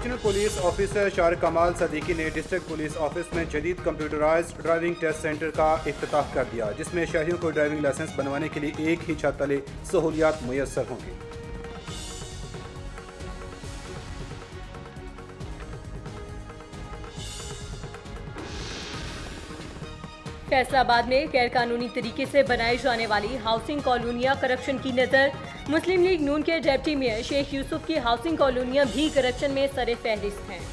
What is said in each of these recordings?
Regional police officer Shariq कमाल सदीकी ने district police office में जदीद कंप्यूटराइज्ड ड्राइविंग टेस्ट सेंटर का इफ्तिताह कर दिया, जिसमें शहरियों को ड्राइविंग लाइसेंस बनवाने के लिए एक ही छत तले सहूलियात मुयस्सर होंगी। फैसलाबाद में गैर कानूनी तरीके से बनाई जाने वाली हाउसिंग कॉलोनियां करप्शन की नजर। मुस्लिम लीग नून के डिप्टी मेयर शेख यूसुफ की हाउसिंग कॉलोनियां भी करप्शन में सरे फहरिस्त हैं।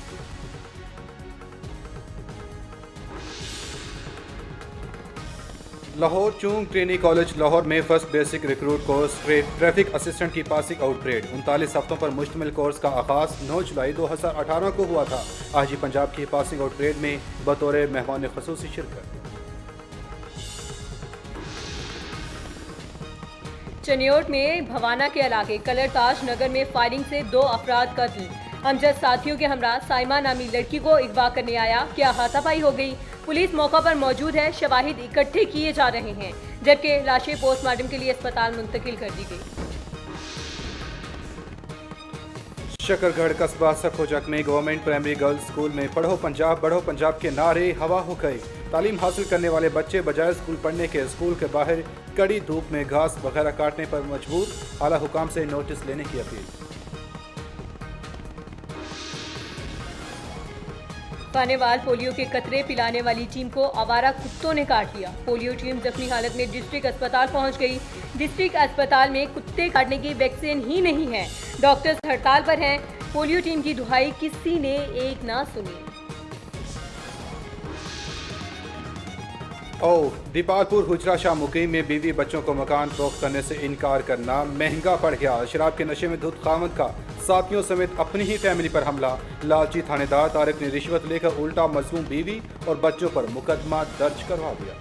लाहौर चूंग ट्रेनिंग कॉलेज लाहौर में first basic recruit course traffic assistant की पासिंग आउट परेड 39 हफ्तों पर मुश्तमिल कोर्स का आगाज 9 जुलाई 2018 को हुआ था। आज ही पंजाब की पासिंग आउट परेड में बतौर मेहमान खुसूसी शिरकत। चनियोट में भवाना के इलाके कलरताज नगर में फायरिंग से 2 अफराद कत्ल। अमजद साथियों के हमरा साइमा नामी लड़की को अगवा करने आया, क्या हाथापाई हो गई। पुलिस मौका पर मौजूद है, शवाहिद इकट्ठे किए जा रहे हैं, जबकि लाशें पोस्टमार्टम के लिए अस्पताल मुंतकिल कर दी गई। शकरगढ़ कस्बा सखोजक में गवर्नमेंट प्राइमरी गर्ल्स स्कूल में पढ़ो पंजाब बढ़ो पंजाब के नारे हवा हो गए। तालीम हासिल करने वाले बच्चे बजाय स्कूल पढ़ने के स्कूल के बाहर कड़ी धूप में घास वगैरह काटने पर मजबूर, आला हुकाम से नोटिस लेने की अपील। खानेवाल पोलियो के कतरे पिलाने वाली टीम को आवारा कुत्तों ने काट लिया। पोलियो टीम जख्मी हालत में डिस्ट्रिक्ट अस्पताल पहुंच गई। डिस्ट्रिक्ट अस्पताल में कुत्ते काटने की वैक्सीन ही नहीं है, डॉक्टर्स हड़ताल पर हैं। पोलियो टीम की दुहाई किसी ने एक ना सुनी। दीपालपुर हुजरा शाह मुकीम में बीवी बच्चों को मकान फरोख्त करने से इनकार करना महंगा पड़ गया। शराब के नशे में धुत खामद का साथियों समेत अपनी ही फैमिली पर हमला। लालची थानेदार तारिक ने रिश्वत लेकर उल्टा मजलूम बीवी और बच्चों पर मुकदमा दर्ज करवा दिया।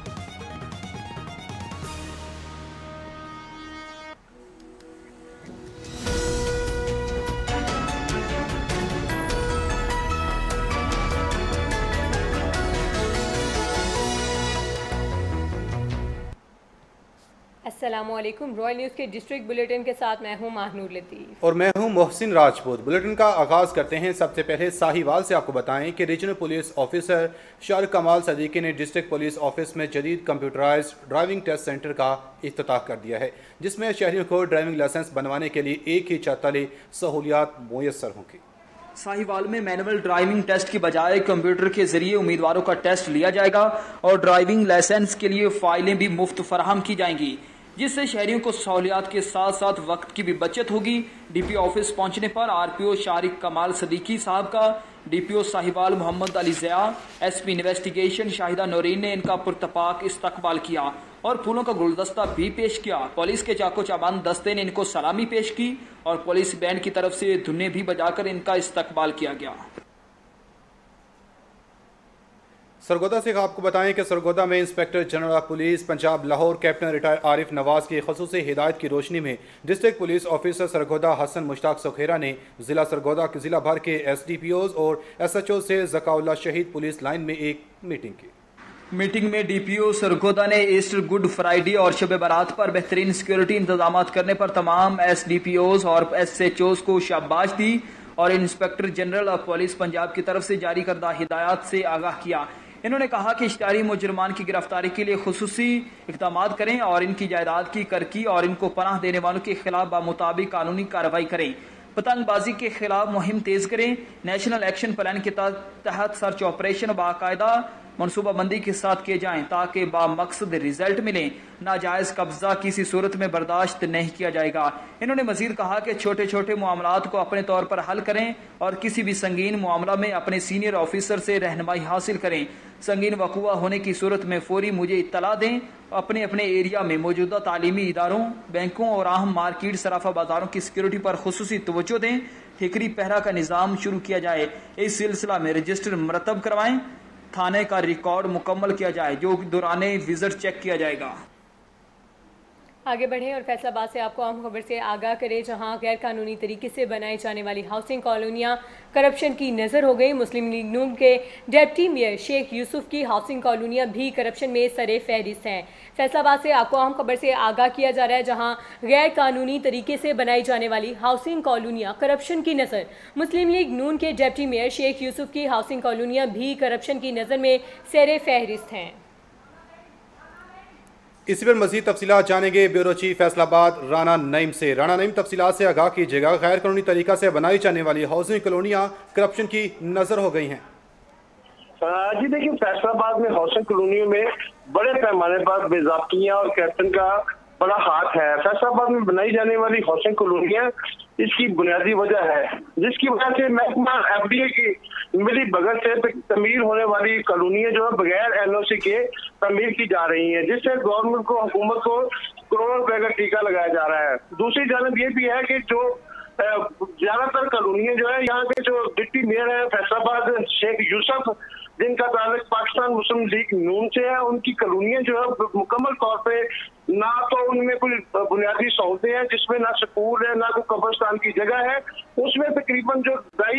अस्सलामुअलैकुम। रॉयल न्यूज़ के डिस्ट्रिक्ट बुलेटिन के साथ मैं हूं माहनूर लतीफ और मैं हूं मोहसिन राजपूत। बुलेटिन का आगाज करते हैं। सबसे पहले साहिवाल से आपको बताएं कि रीजनल पुलिस ऑफिसर शारिक कमाल सदीकी ने डिस्ट्रिक्ट पुलिस ऑफिस में जदीद कंप्यूटराइज्ड ड्राइविंग टेस्ट सेंटर का इफ्तिताह कर दिया है, जिसमें शहरियों को ड्राइविंग लाइसेंस बनवाने के लिए एक ही छत तले सहूलियात मुयस्सर होंगी। साहिवाल में मैनुअल ड्राइविंग टेस्ट की बजाय कंप्यूटर के जरिए उम्मीदवारों का टेस्ट लिया जाएगा और ड्राइविंग लाइसेंस के लिए फाइलें भी मुफ्त फराहम की जाएंगी, जिससे शहरियों को सहूलियात के साथ साथ वक्त की भी बचत होगी। डीपीओ ऑफिस पहुंचने पर आरपीओ शारिक कमाल सदीकी साहब का DPO Sahiwal Mohammad Ali Zia, SP investigation Shahida Naureen ने इनका पुरतपाक इस्तकबाल किया और फूलों का गुलदस्ता भी पेश किया। पुलिस के चाको चाबान दस्ते ने इनको सलामी पेश की और पुलिस बैंड की तरफ से धुनें भी बजाकर इनका इस्तकबाल किया गया। सरगोदा से आपको बताएं कि सरगोदा में inspector general of police Punjab Lahore captain retire Arif Nawaz की खसूसी हिदायत की रोशनी में district police officer Sargodha Hassan Mushtaq Sukhera ने जिला सरगोदा के जिला भर के SDPOs और SHO से ज़काउल्लाह शहीद पुलिस लाइन में एक मीटिंग की। मीटिंग में डीपीओ सरगोदा ने ईस्टर गुड फ्राइडे और शब बारात पर बेहतरीन सिक्योरिटी इंतजाम करने पर तमाम SDPOs और SHOs को शाबाश दी और inspector general of police Punjab की तरफ से जारी करदा हिदायत से आगाह किया। इन्होंने कहा कि इश्तिहारी मुजरमान की गिरफ्तारी के लिए खुसूसी इक़दाम करें और इनकी जायदाद की करकी और इनको पनाह देने वालों के खिलाफ बामुताबिक कानूनी कार्रवाई करें। पतंगबाजी के खिलाफ मुहिम तेज करें। नेशनल एक्शन प्लान के तहत सर्च ऑपरेशन बाकायदा मनसूबाबंदी के साथ किए जाएं ताकि बामकसद रिजल्ट मिले। नाजायज कब्जा किसी सूरत में बर्दाश्त नहीं किया जाएगा। इन्होंने मजीद कहा कि छोटे छोटे मामलात को अपने तौर पर हल करें और किसी भी संगीन मामला में अपने सीनियर ऑफिसर से रहनुमाई हासिल करें। संगीन वक़ुआ होने की सूरत में फौरी मुझे इत्तला दें। अपने अपने एरिया में मौजूदा तालीमी इदारों, बैंकों और अहम मार्केट सराफा बाजारों की सिक्योरिटी पर खुसूसी तवज्जो दें। ठिकरी पहरा का निज़ाम शुरू किया जाए। इस सिलसिला में रजिस्टर मरतब करवाएं। थाने का रिकॉर्ड मुकम्मल किया जाए जो दौरान विजिट चेक किया जाएगा। आगे बढ़ें और फैसलाबाद से आपको अहम खबर से आगाह करें, जहां गैर कानूनी तरीके से बनाई जाने वाली हाउसिंग कॉलोनियां करप्शन की नज़र हो गई। मुस्लिम लीग नून के डिप्टी मेयर शेख यूसुफ की हाउसिंग कॉलोनियां भी करप्शन में सरे फहरिस्त हैं। फैसलाबाद से आपको अहम खबर से आगाह किया जा रहा है, जहां गैर कानूनी तरीके से बनाई जाने वाली हाउसिंग कॉलोनियां करप्शन की नज़र। मुस्लिम लीग नून के डिप्टी मेयर शेख यूसुफ की हाउसिंग कॉलोनियां भी करप्शन की नज़र में सरे फहरिस्त हैं। इसी पर मज़ीद तफसीलात जानेंगे ब्यूरो चीफ फैसलाबाद राना नईम से। राना नईम, तफसीलात से आगाह कीजिएगा, गैर कानूनी तरीका से बनाई जाने वाली हाउसिंग कॉलोनियाँ करप्शन की नज़र हो गई हैं। जी देखिए, फैसलाबाद में हाउसिंग कॉलोनियों में बड़े पैमाने पर बेज़ाब्तियां और करप्शन का बड़ा हाथ है। फैसलाबाद में बनाई जाने वाली हाउसिंग कॉलोनियां इसकी बुनियादी वजह है, जिसकी वजह से महकमा FDA की मिली भगत से तमीर होने वाली कॉलोनियां जो है बगैर NOC के तमीर की जा रही हैं, जिससे गवर्नमेंट को, हुकूमत को करोड़ों रुपए का टीका लगाया जा रहा है। दूसरी जानब ये भी है कि जो ज्यादातर कॉलोनियां जो है, यहाँ के जो डिप्टी मेयर है फैसलाबाद शेख यूसुफ, जिनका ताल्लुक पाकिस्तान मुस्लिम लीग नून से है, उनकी कॉलोनियां जो है मुकम्मल तौर पे ना तो उनमें कोई बुनियादी सहूलतें हैं, जिसमें ना स्कूल है, ना कोई कब्रिस्तान की जगह है। उसमें तकरीबन जो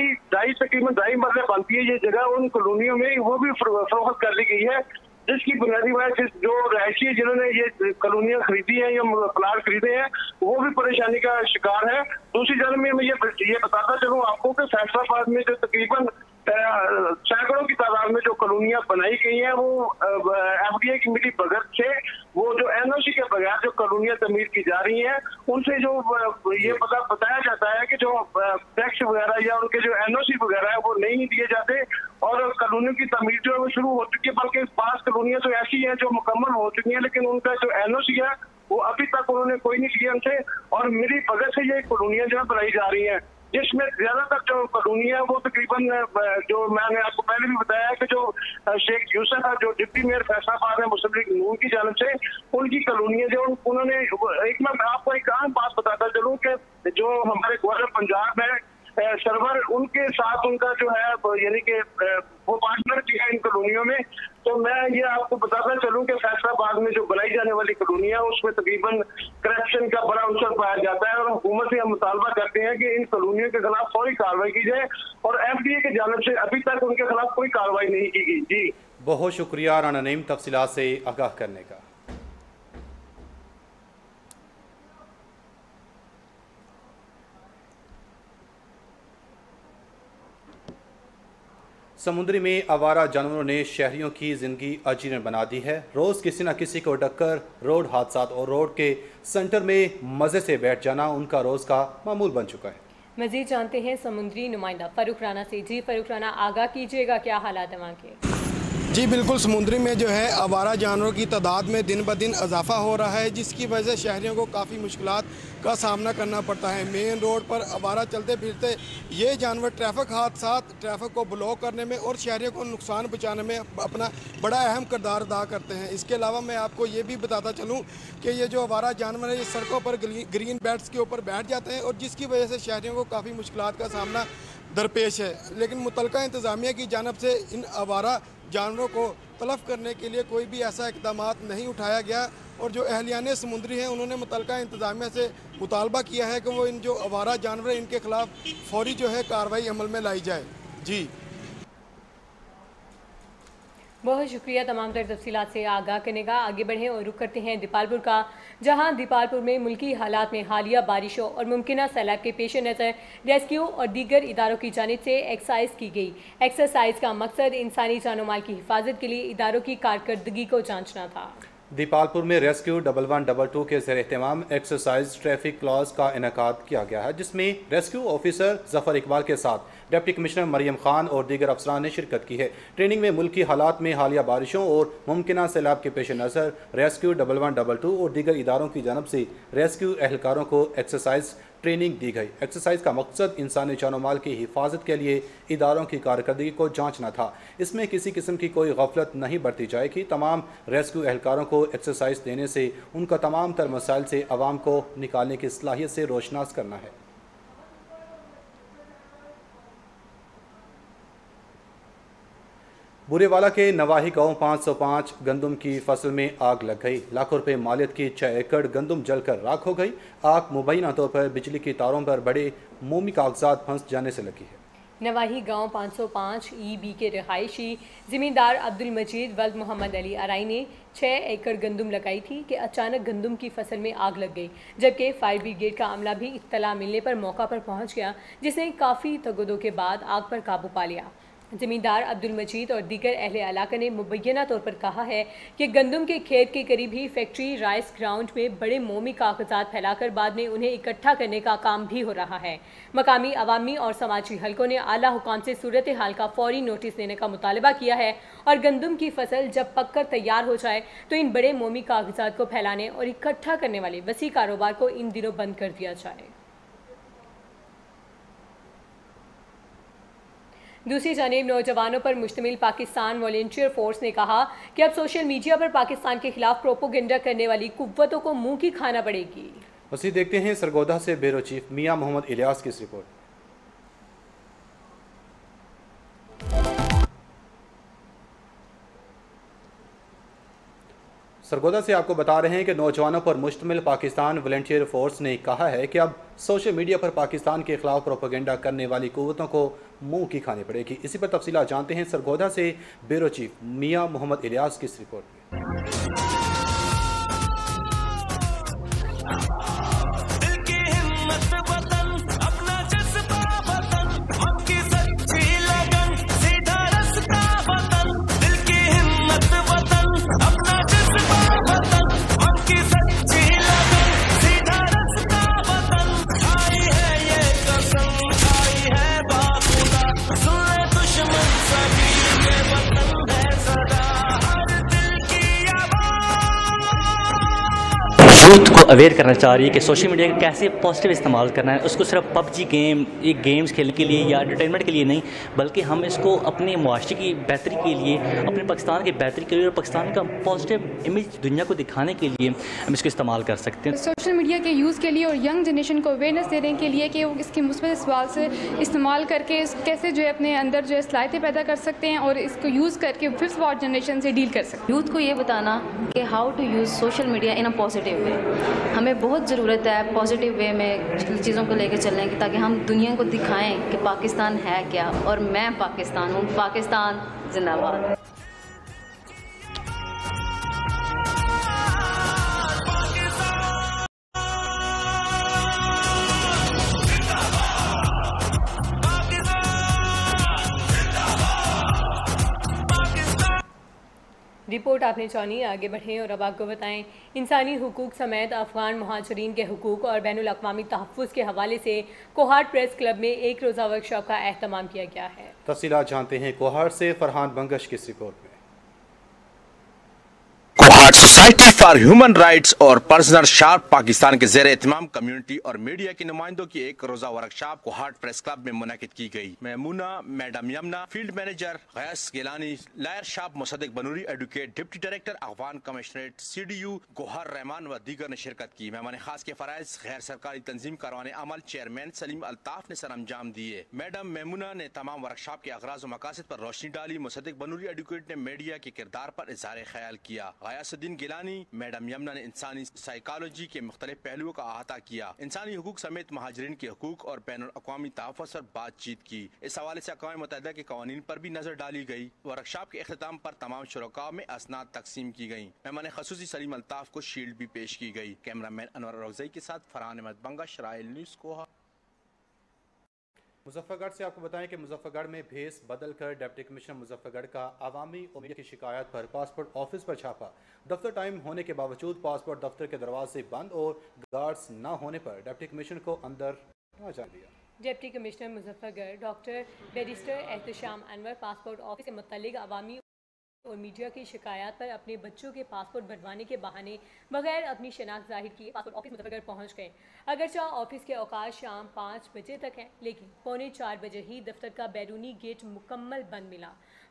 ढाई मरले बनती है ये जगह, उन कॉलोनियों में वो भी फरोख्त कर दी गई है, जिसकी बुनियादी वजह जो रहायशी जिन्होंने ये कॉलोनियां खरीदी है या प्लाट खरीदे हैं, वो भी परेशानी का शिकार है। दूसरी जानब में मैं ये बताता चलूँ आपको कि फैसलाबाद में जो तकरीबन सैकड़ों की तादाद में जो कॉलोनियां बनाई गई हैं, वो FDA की मिली भगत से, वो जो NOC के बगैर जो कॉलोनियां तमीर की जा रही हैं, उनसे जो ये बताया जाता है कि जो टैक्स वगैरह या उनके जो NOC वगैरह है वो नहीं दिए जाते और कॉलोनियों की तमीर जो है वो शुरू हो चुकी है। बल्कि 5 कॉलोनियां तो ऐसी हैं जो मुकम्मल हो चुकी हैं, लेकिन उनका जो NOC है वो अभी तक उन्होंने कोई नहीं लिया उनसे, और मिली भगत से ये कॉलोनियां जो है बनाई जा रही हैं, जिसमें ज्यादातर जो कॉलोनियां वो तकरीबन जो मैंने आपको पहले भी बताया कि जो शेख यूसुफ है, जो डिप्टी मेयर फैसलाबाद है मुस्लिम लीग नून की जानब से, उनकी कॉलोनियां जो उन्होंने मैं आपको एक आम बात बताता चलूं कि जो हमारे गवर्नर पंजाब है सरवर, उनके साथ उनका जो है यानी कि वो पार्टनर की है इन कॉलोनियों में। तो मैं ये आपको बताता चलूं कि फैसलाबाद में जो बनाई जाने वाली कॉलोनियां उसमें तकरीबन करप्शन का बड़ा अंसर पाया जाता है, और हुकूमत से हम मुतालबा करते हैं कि इन कॉलोनियों के खिलाफ फौरी कार्रवाई की जाए, और FDA की जानब से अभी तक उनके खिलाफ कोई कार्रवाई नहीं की गई। जी बहुत शुक्रिया राना नईम तफसीलात से आगाह करने का। समुद्री में आवारा जानवरों ने शहरियों की ज़िंदगी अजीरन बना दी है। रोज़ किसी न किसी को टक्कर, रोड हादसात और रोड के सेंटर में मज़े से बैठ जाना उनका रोज़ का मामूल बन चुका है। मज़ीद जानते हैं समुद्री नुमाइंदा फ़ारूक राना से। जी फ़ारूक राना, आगाह कीजिएगा, क्या हालात है वहाँ के? जी बिल्कुल, समुद्री में जो है आवारा जानवरों की तादाद में दिन ब दिन इजाफा हो रहा है, जिसकी वजह से शहरियों को काफ़ी मुश्किलात का सामना करना पड़ता है। मेन रोड पर आवारा चलते फिरते ये जानवर ट्रैफिक हादसात, ट्रैफिक को ब्लॉक करने में और शहरियों को नुकसान पहुँचाने में अपना बड़ा अहम किरदार अदा करते हैं। इसके अलावा मैं आपको ये भी बताता चलूँ कि ये जो आवारा जानवर है ये सड़कों पर ग्रीन बेल्ट्स के ऊपर बैठ जाते हैं, और जिसकी वजह से शहरियों को काफ़ी मुश्किलात का सामना दरपेश है। लेकिन मुतलका इंतज़ामिया की जानब से इन आवारा जानवरों को तलफ करने के लिए कोई भी ऐसा इक़दाम नहीं उठाया गया, और जो अहलियाने समुद्री हैं उन्होंने मुतलका इंतज़ामिया से मुतालबा किया है कि वो इन जो आवारा जानवर हैं इनके खिलाफ फौरी जो है कार्रवाई अमल में लाई जाए। जी बहुत शुक्रिया तमाम तर तफसीलात से आगाह करने का। आगे बढ़ें और रुख करते हैं दीपालपुर का, जहां दीपालपुर में मुल्की हालात में हालिया बारिशों और मुमकिना सैलाब के पेश नज़र रेस्क्यू और दीगर इदारों की जानिब से एक्सरसाइज की गई। एक्सरसाइज का मकसद इंसानी जानो माल की हिफाजत के लिए इदारों की कारकर्दगी को जांचना था। दीपालपुर में रेस्क्यू 1112 के ज़ेर एहतमाम एक्सरसाइज ट्रैफिक क्लॉज का इनेकाद किया गया है, जिसमें रेस्क्यू ऑफिसर जफर इकबाल के साथ डिप्टी कमिश्नर मरियम खान और दीगर अफसरान ने शिरकत की है। ट्रेनिंग में मुल्की हालात में हालिया बारिशों और मुमकिना सैलाब के पेश नज़र रेस्क्यू 1112 और दीगर इदारों की जानब से रेस्क्यू एहलकारों को एक्सरसाइज ट्रेनिंग दी गई। एक्सरसाइज का मकसद इंसानी जानो माल की हिफाजत के लिए इदारों की कारकर्दगी को जांचना था। इसमें किसी किस्म की कोई गफलत नहीं बरती जाएगी। तमाम रेस्क्यू एहलकारों को एक्सरसाइज देने से उनका तमाम तर मसाइल से आवाम को निकालने की सलाहियत से रोशनास करना है। बुरेवाला के नवाही गांव 505 गंदम की फसल में आग लग गई। लाखों रुपए मालियत की 6 एकड़ गंदम जलकर राख हो गई। आग मुबैना तौर पर बिजली की तारों पर बड़े मोमी कागजात फंस जाने से लगी है। नवाही गांव 505 EB के रिहायशी ज़मींदार अब्दुल मजीद वल्द मोहम्मद अली अराई ने 6 एकड़ गंदम लगाई थी कि अचानक गंदम की फसल में आग लग गई, जबकि फायर ब्रिगेड का अमला भी इत्तला मिलने पर मौका पर पहुंच गया, जिसने काफ़ी तगदो के बाद आग पर काबू पा लिया। ज़मींदार अब्दुल मजीद और दीगर अहले इलाका ने मुबैना तौर पर कहा है कि गंदम के खेत के करीब ही फैक्ट्री राइस ग्राउंड में बड़े मोमी कागजात फैलाकर बाद में उन्हें इकट्ठा करने का काम भी हो रहा है। मकामी अवामी और समाजी हलकों ने आला हुकाम से सूरत हाल का फौरी नोटिस देने का मुतालबा किया है और गंदम की फसल जब पककर तैयार हो जाए तो इन बड़े मोमी कागजात को फैलाने और इकट्ठा करने वाले वसी कारोबार को इन दिनों बंद कर दिया जाए। दूसरी जानिब नौजवानों पर मुश्तमिल पाकिस्तान वॉलंटियर फोर्स ने कहा कि अब सोशल मीडिया पर पाकिस्तान के खिलाफ प्रोपोगेंडा करने वाली कुव्वतों को मुंह की खाना पड़ेगी। मज़ीद देखते हैं सरगोदा से ब्यूरो चीफ मियां मोहम्मद इलियास की इस रिपोर्ट। सरगोदा से आपको बता रहे हैं कि नौजवानों पर मुश्तमिल पाकिस्तान वॉलंटियर फोर्स ने कहा है कि अब सोशल मीडिया पर पाकिस्तान के खिलाफ प्रोपेगेंडा करने वाली कुव्वतों को मुंह की खानी पड़ेगी। इसी पर तफसीलात जानते हैं सरगोदा से ब्यूरो चीफ मियां मोहम्मद इलियास की इस रिपोर्ट में। यूथ को अवेयर करना चाह रही है कि सोशल मीडिया का कैसे पॉजिटिव इस्तेमाल करना है। उसको सिर्फ पबजी गेम एक गेम्स खेलने के लिए या एंटरटेनमेंट के लिए नहीं, बल्कि हम इसको अपने मुआशरे की बेहतरी के लिए, अपने पाकिस्तान की बेहतरी के लिए और पाकिस्तान का पॉजिटिव इमेज दुनिया को दिखाने के लिए हम इसको इस्तेमाल कर सकते हैं। सोशल मीडिया के यूज़ के लिए और यंग जनरेशन को अवेयरनेस देने के लिए कि वो इसके मुस्बत इस्तेमाल से इस्तेमाल करके कैसे जो है अपने अंदर जो है सलाहियतें पैदा कर सकते हैं और इसको यूज़ करके फिफ्थ वॉर जनरेशन से डील कर सकते हैं। यूथ को ये बताना कि how to use social media in a positive way. हमें बहुत ज़रूरत है पॉजिटिव वे में चीज़ों को लेकर चलने की, ताकि हम दुनिया को दिखाएं कि पाकिस्तान है क्या और मैं पाकिस्तान हूँ। पाकिस्तान जिंदाबाद। रिपोर्ट आपने जानी, आगे बढ़ें और अब आपको बताएं। इंसानी हुकूक समेत अफगान महाजरीन के हुकूक और बैनुल अक़वामी तहफ़्फ़ुज़ के हवाले से कोहाट प्रेस क्लब में एक रोज़ा वर्कशॉप का एहतमाम किया गया है। तफसीलात जानते हैं कोहाट से फरहान बंगश की रिपोर्ट में। Kohat society for human rights और पर्सनल शार्प पाकिस्तान के ज़ेर एहतमाम कम्युनिटी और मीडिया के नुमाइंदों की एक रोजा वर्कशॉप कोहाट प्रेस क्लब में मुनक़िद की गई। Maimoona, madam Yamuna, field manager गैस गिलानी, लायर शाप Musaddiq Banuri, advocate, deputy director Afghan commissionerate CDU Gohar Rehman व दीगर ने शिरकत की। मेहमान खास के फराइज गैर सरकारी तंजीम करवाने अमल चेयरमैन सलीम अल्ताफ ने सर अंजाम दिए। मैडम मेमूना ने तमाम वर्कशॉप के अगराज व मकासद पर रोशनी डाली। मुसद्दिक बनूरी एडवोकेट ने मीडिया के किरदार पर इज़हार ख्याल किया। गयासुद्दीन गिलानी, मैडम यमुना ने इंसानी साइकोलॉजी के मुख्तलिफ पहलुओं का अहाता किया। इंसानी हुकूक समेत महाजरीन के हुकूक और बैनुल अक़वामी तहफ़्फ़ुज़ पर बातचीत की। इस हवाले से अक़वाम मुत्तहिदा के क़वानीन पर भी नजर डाली गई। वर्कशॉप के इख्तिताम पर तमाम शुरका में असनाद तकसीम की गई। मेहमान ख़ुसूसी सलीम अल्ताफ को शील्ड भी पेश की गई। कैमरामैन अनवर रौज़ई के साथ फरहान अहमद बंगश, रायल न्यूज़ कोहा। मुजफ्फरगढ़ से आपको बताएं कि मुजफ्फरगढ़ में भेस बदलकर डिप्टी कमिश्नर मुजफ्फरगढ़ का अवामी और मीडिया की शिकायत पर पासपोर्ट ऑफिस पर छापा। दफ्तर टाइम होने के बावजूद पासपोर्ट दफ्तर के दरवाजे बंद और गार्ड्स न होने पर डिप्टी कमिश्नर को अंदर न जाने दिया। Deputy commissioner Muzaffargarh doctor barrister Ehtesham Anwar passport office के मुतालिक अवामी और मीडिया की शिकायत पर अपने बच्चों के पासपोर्ट बनवाने के बहाने बगैर अपनी शनाख्त जाहिर किए पासपोर्ट ऑफिस मुजफ्फरगढ़ पहुंच गए। अगरचे ऑफिस के औकात शाम 5 बजे तक हैं, लेकिन 3:45 बजे ही दफ्तर का बैरूनी गेट मुकम्मल बंद मिला।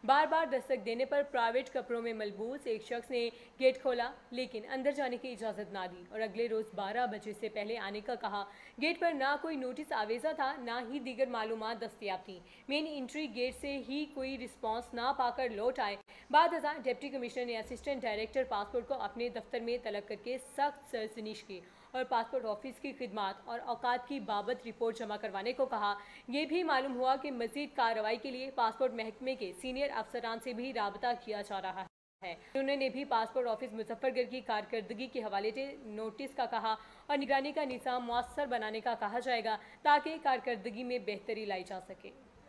बार बार दस्तक देने पर प्राइवेट कपड़ों में मलबूस एक शख्स ने गेट खोला, लेकिन अंदर जाने की इजाज़त ना दी और अगले रोज़ 12 बजे से पहले आने का कहा। गेट पर ना कोई नोटिस आवेजा था, ना ही दीगर मालूमात दस्तियाब थी। मेन एंट्री गेट से ही कोई रिस्पॉन्स ना पाकर लौट आए। बाद अज़ां डिप्टी कमिश्नर ने असिस्टेंट डायरेक्टर पासपोर्ट को अपने दफ्तर में तलब करके सख्त सरजनिश की और पासपोर्ट ऑफिस की खिदमात और औकात की बाबत रिपोर्ट जमा करवाने को कहा। ये भी मालूम हुआ कि मज़ीद कार्रवाई के लिए पासपोर्ट महकमे के सीनियर अफसरान से भी राबता किया जा रहा है। उन्होंने भी पासपोर्ट ऑफिस मुजफ्फरगढ़ की कारकर्दगी के हवाले से नोटिस का कहा और निगरानी का निज़ाम मुअस्सर बनाने का कहा जाएगा ताकि कारकर्दगी में बेहतरी लाई जा सके।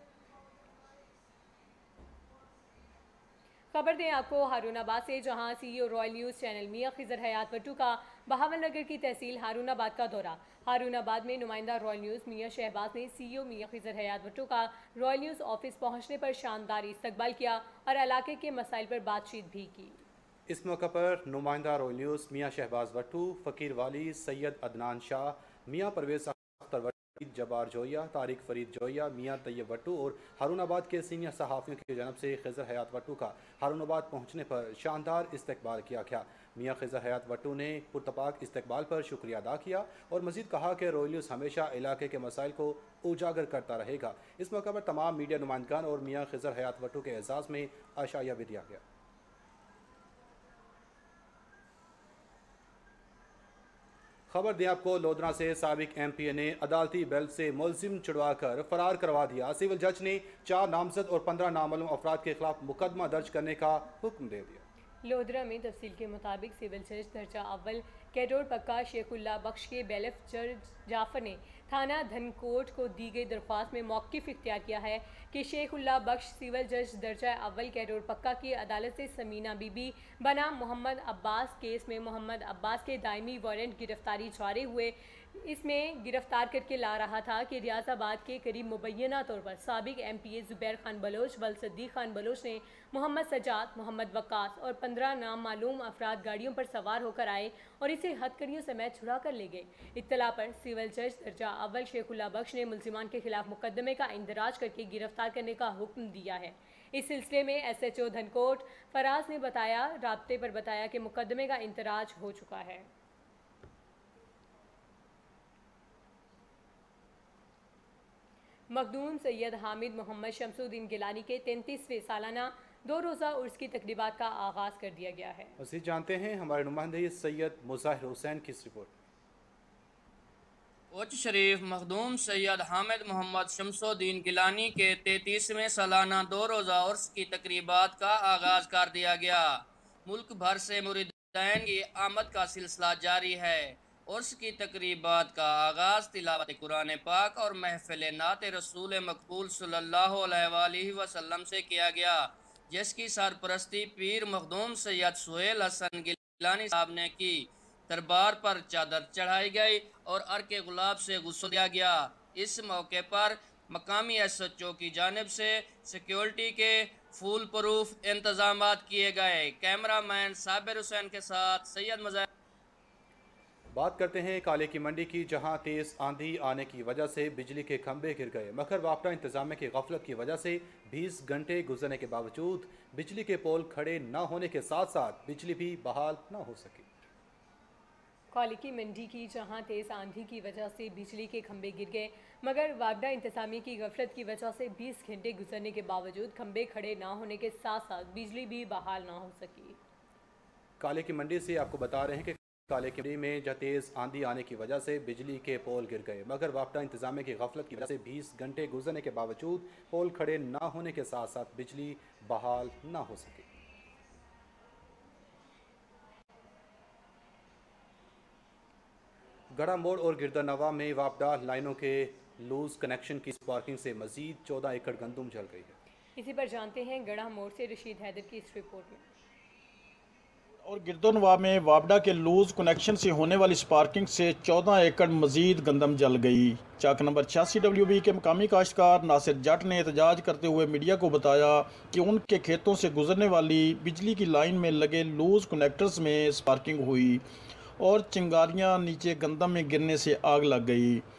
खबर दें आपको हारूनाबाद से, जहां CEO royal news channel Mian Khizar Hayat Wattoo का बहावलनगर की तहसील हारूनाबाद का दौरा। हारूनाबाद में नुमाइंदा रॉयल न्यूज़ मियां शहबाज ने सीईओ मियां खिजर हयात वट्टू का रॉयल न्यूज़ ऑफिस पहुंचने पर शानदार इस्तकबाल किया और इलाके के मसाइल पर बातचीत भी की। इस मौके पर नुमाइंदा रॉयल न्यूज़ मियां शहबाज वट्टू, फ़कीर वाली, सैयद अदनान शाह, मियां परवेज़ अख्तर, जबार जोया, तारिक फरीद जोया, मियां तैयब वट्टू और हारूनाबाद के सीनियर सहाफ़ियों की जानब से खिजर हयात वट्टू का हारूनाबाद पहुँचने पर शानदार इस्तकबाल किया गया। मियां खिजर हयात वट्टू ने पुरतपाक इस्तकबाल पर शुक्रिया अदा किया और मज़ीद कहा कि रॉयल न्यूज़ हमेशा इलाके के मसाइल को उजागर करता रहेगा। इस मौके पर तमाम मीडिया नुमाइंदगान और मियां खिजर हयात वट्टू के एजाज़ में आशाया भी दिया गया। खबर दें आपको लोधरा से, साबिक एमपीए ने अदालती बेल से मुलजिम छुड़वाकर फरार करवा दिया। सिविल जज ने 4 नामजद और 15 नामालूम अफराद के खिलाफ मुकदमा दर्ज करने का हुक्म दे दिया। लोधरा में तफसील के मुताबिक सिविल जज दर्जा अव्वल कैडोर पक्का शेखुल्ला बख्श के बेलफ जज जाफर ने थाना धनकोट को दी गई दरख्वास्त में मौक़िफ़ इख्तियार किया है कि शेखुल्ला बख्श सिविल जज दर्जा अव्वल कैडोर पक्का की अदालत से समीना बीबी बनाम मोहम्मद अब्बास केस में मोहम्मद अब्बास के दायमी वारंट गिरफ्तारी जारी हुए इसमें गिरफ्तार करके ला रहा था कि रियाजाबाद के करीब मुबैना तौर पर साबिक एमपीए ज़ुबैर खान बलोच वल सद्दीक खान बलोच ने मोहम्मद सजाद, मोहम्मद वक्कास और 15 नामालूम अफराद गाड़ियों पर सवार होकर आए और इसे हथकड़ियों समेत छुड़ा कर ले गए। इत्तला पर सिविल जज दर्जा अव्वल शेखुल्ला बख्श ने मुल्जिमान के खिलाफ मुकदमे का इंदराज करके गिरफ्तार करने का हुक्म दिया है। इस सिलसिले में SHO धनकोट फराज ने राब्ते पर बताया कि मुकदमे का इंदराज हो चुका है। मखदूम सैयद हामिद मोहम्मद शमसुद्दीन गिलानी के 33वें सालाना 2 रोज़ा उर्स की तकरीबात का आगाज़ कर दिया गया है। मज़ीद जानते हैं हमारे नुमाइंदे सैयद मुज़ाहिर हुसैन की रिपोर्ट। उच्च शरीफ मखदूम सैयद हामिद मोहम्मद शमसुद्दीन गिलानी के 33वें सालाना 2 रोज़ा उर्स की तकरीबात का आगाज़ कर दिया गया। मुल्क भर से मुरीदान की आमद का सिलसिला जारी है। उर्स की तकरीबात का आगाज़ तिलावत कुरान पाक और महफिल नात रसूल मकबूल सल्लल्लाहु अलैहि वसल्लम से किया गया, जिसकी सरपरस्ती पीर मखदूम सैयद सुहेल हसन गिलानी साहब ने की। दरबार पर चादर चढ़ाई गई और अर्के गुलाब से गुस्ल दिया गया। इस मौके पर मकामी SHO की जानिब से सिक्योरिटी के फुल प्रूफ इंतजाम किए गए। कैमरामैन साबिर हुसैन के साथ सैयद मज़ाहिर। बात करते हैं काले की मंडी की, जहां तेज़ आंधी आने की वजह से बिजली के खंभे गिर गए, मगर वापडा इंतजामिया की गफलत की वजह से 20 घंटे गुजरने के बावजूद बिजली के पोल खड़े न होने के साथ साथ बिजली भी बहाल न हो सकी। काले की मंडी की, जहां तेज़ आंधी की वजह से बिजली के खंभे गिर गए, मगर वापडा इंतजामिया की गफलत की वजह से 20 घंटे गुजरने के बावजूद खंभे खड़े न होने के साथ साथ बिजली भी बहाल न हो सकी। काले की मंडी से आपको बता रहे हैं कि काले की मंडी में जहाँ तेज़ आंधी आने की वजह से बिजली के पोल गिर गए, मगर वापडा इंतजामिया की गफलत की वजह से 20 घंटे गुजरने के बावजूद पोल खड़े न होने के साथ साथ बिजली बहाल न हो सकी। गड़ा मोड़ और गिरदानवा में वापडा लाइनों के लूज कनेक्शन की स्पार्किंग से मजीद 14 एकड़ गंदम जल गई है। इसी पर जानते हैं गड़ा मोड़ से रशीद हैदर की इस रिपोर्ट में। और गिरदोनवा में वापडा के लूज कनेक्शन से होने वाली स्पार्किंग से 14 एकड़ मजीद गंदम जल गई। चाक नंबर 86 WB के मकामी काश्तकार नासिर जट ने एहतजाज करते हुए मीडिया को बताया कि उनके खेतों से गुजरने वाली बिजली की लाइन में लगे लूज कनेक्टर्स में स्पार्किंग हुई और चिंगारियां नीचे गंदम में गिरने से आग लग गई।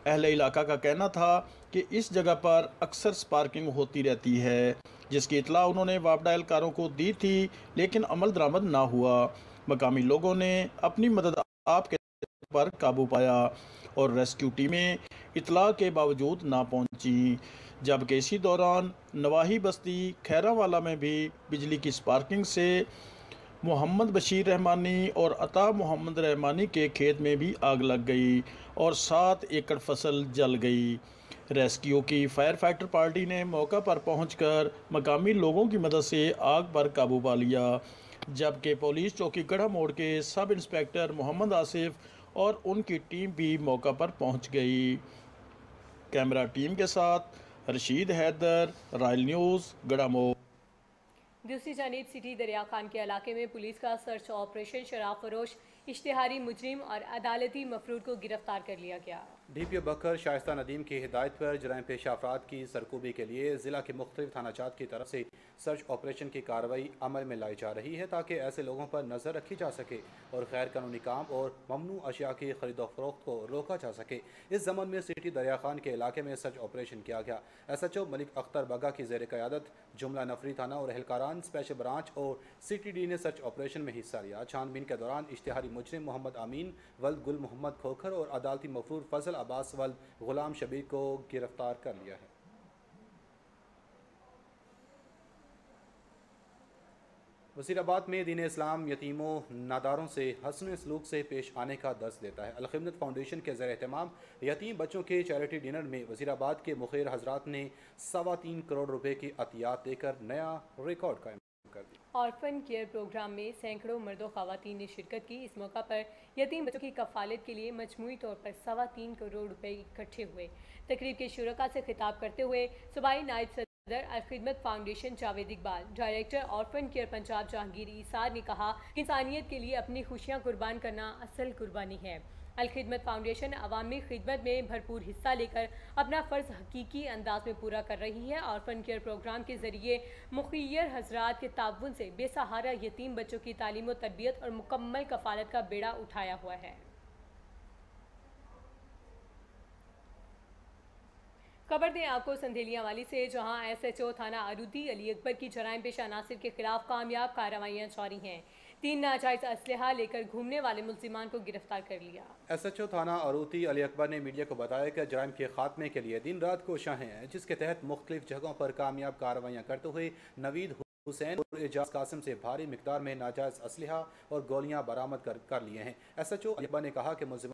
अहले इलाका का कहना था कि इस जगह पर अक्सर स्पार्किंग होती रहती है, जिसकी इतला उन्होंने वापडा एहलकारों को दी थी, लेकिन अमल दरामद ना हुआ। मकामी लोगों ने अपनी मदद आप के पर काबू पाया और रेस्क्यू टीमें इतला के बावजूद ना पहुंची, जबकि इसी दौरान नवाही बस्ती खैरावाला में भी बिजली की स्पार्किंग से मोहम्मद बशीर रहमानी और अता मोहम्मद रहमानी के खेत में भी आग लग गई और 7 एकड़ फसल जल गई। रेस्क्यू की फायर फाइटर पार्टी ने मौका पर पहुंचकर मकामी लोगों की मदद से आग पर काबू पा लिया, जबकि पुलिस चौकी गढ़ा मोड़ के सब इंस्पेक्टर मोहम्मद आसिफ और उनकी टीम भी मौका पर पहुंच गई। कैमरा टीम के साथ रशीद हैदर, रॉयल न्यूज़, गढ़ा मोड़। दूसरी जानिब सिटी दरिया खान के इलाके में पुलिस का सर्च ऑपरेशन शराब फरोश, इश्तिहारी मुजरिम और अदालती मफरूद को गिरफ्तार कर लिया गया। DPO बकर शाइस्ता नदीम की हिदायत पर जराइम पेश अफराद की सरकूबी के लिए ज़िला के मुख्तलिफ थानाजात की तरफ से सर्च ऑपरेशन की कार्रवाई अमल में लाई जा रही है, ताकि ऐसे लोगों पर नज़र रखी जा सके और गैर कानूनी काम और ममनू अशिया की खरीदो फरोख्त को रोका जा सके। इस ज़मन में सिटी दरिया खान के इलाके में सर्च ऑपरेशन किया गया। SHO मलिक अख्तर बगा की ज़ेर क़यादत जुमला नफरी थाना और एहलकारान स्पेशल ब्रांच और CTD ने सर्च ऑपरेशन में हिस्सा लिया। छानबीन के दौरान इश्तिहारी मुजरिम मोहम्मद अमीन वल्द गुल मोहम्मद खोखर और अदालती मफरूर फजल अब्बास वल्द गुलाम शबीर को गिरफ्तार कर लिया है। वसीराबाद में दीन इस्लाम यतीमों नादारों से हसन सलूक से पेश आने का दर्स देता है। अलखिदमत फाउंडेशन के ज़ेर एहतमाम यतीम बच्चों के चैरिटी डिनर में वसीराबाद के मुखिर हजरात ने 3.25 करोड़ रुपए की अतियात देकर नया रिकॉर्ड कायम कर दिया। ऑर्फन केयर प्रोग्राम में सैकड़ों मर्दों ख़वातीन ने शिरकत की। इस मौका पर यतीम बच्चों की कफ़ालत के लिए मजमूई तौर पर 3.25 करोड़ रुपए इकट्ठे हुए। तकरीब के शुरका से खिताब करते हुए सूबाई नायब सदर Alkhidmat foundation Javed Iqbal, director orphan care Punjab Jahangir Isar ने कहा कि इंसानियत के लिए अपनी खुशियाँ कुर्बान करना असल कुर्बानी है। अलखिदमत फाउंडेशन अवामी खिदमत में भरपूर हिस्सा लेकर अपना फ़र्ज़ हकीकी अंदाज में पूरा कर रही है। ऑर्फन केयर प्रोग्राम के ज़रिए मुखियर हजरात के ताउन से बेसहारा यतीम बच्चों की तालीम व तरबियत और मुकम्मल कफ़ालत का बेड़ा उठाया हुआ है। खबर दें आपको संधेलियाँ वाली से, जहां SHO थाना आरूती अली अकबर की जराइम पेशा अनासिर के खिलाफ कामयाब कार्रवाइयाँ जारी हैं। 3 नाजायज़ असलहा लेकर घूमने वाले मुल्जिमान को गिरफ्तार कर लिया। SHO थाना आरूती अली अकबर ने मीडिया को बताया कि जराइम के खात्मे के लिए दिन रात कोशां हैं, जिसके तहत मुख्तलिफ जगहों पर कामयाब कार्रवाइयाँ करते हुए नवीद हुसैन और एजाज कासिम से भारी मिकदार में नाजायज़ असलहा और गोलियाँ बरामद कर लिए हैं। SHO अली अकबर ने कहा कि मुल्जिमान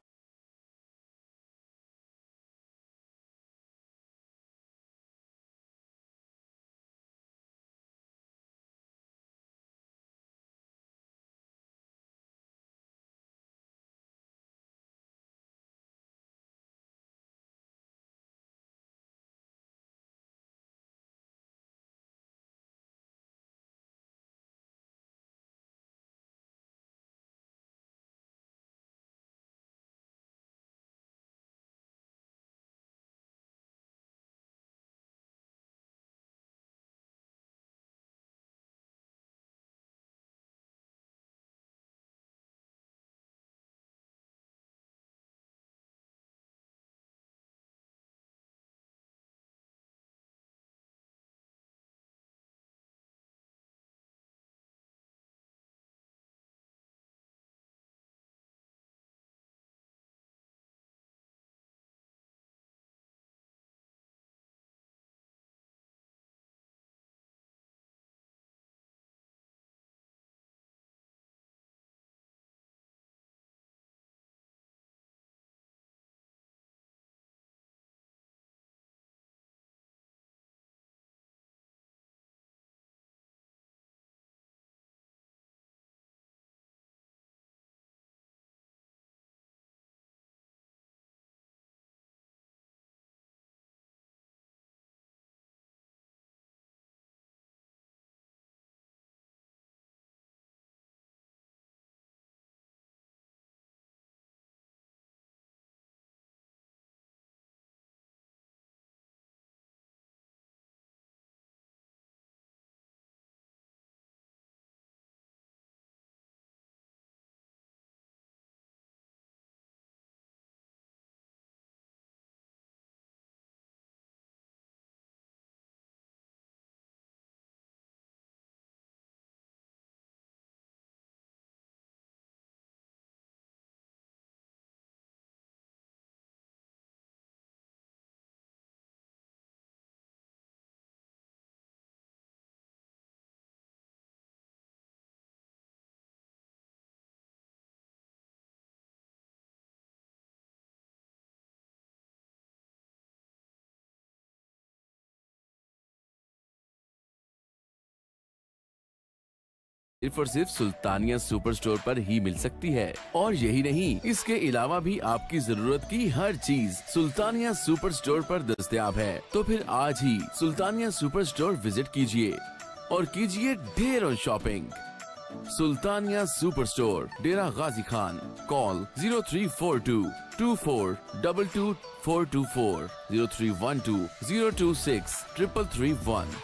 सिर्फ और सिर्फ सुल्तानिया सुपर स्टोर पर ही मिल सकती है। और यही नहीं, इसके अलावा भी आपकी जरूरत की हर चीज सुल्तानिया सुपर स्टोर पर दस्तयाब है। तो फिर आज ही सुल्तानिया सुपर स्टोर विजिट कीजिए और कीजिए ढेरों shopping. Sultania super store, Dera Ghazi Khan. Call 0342 2422 424 0312 026 33331।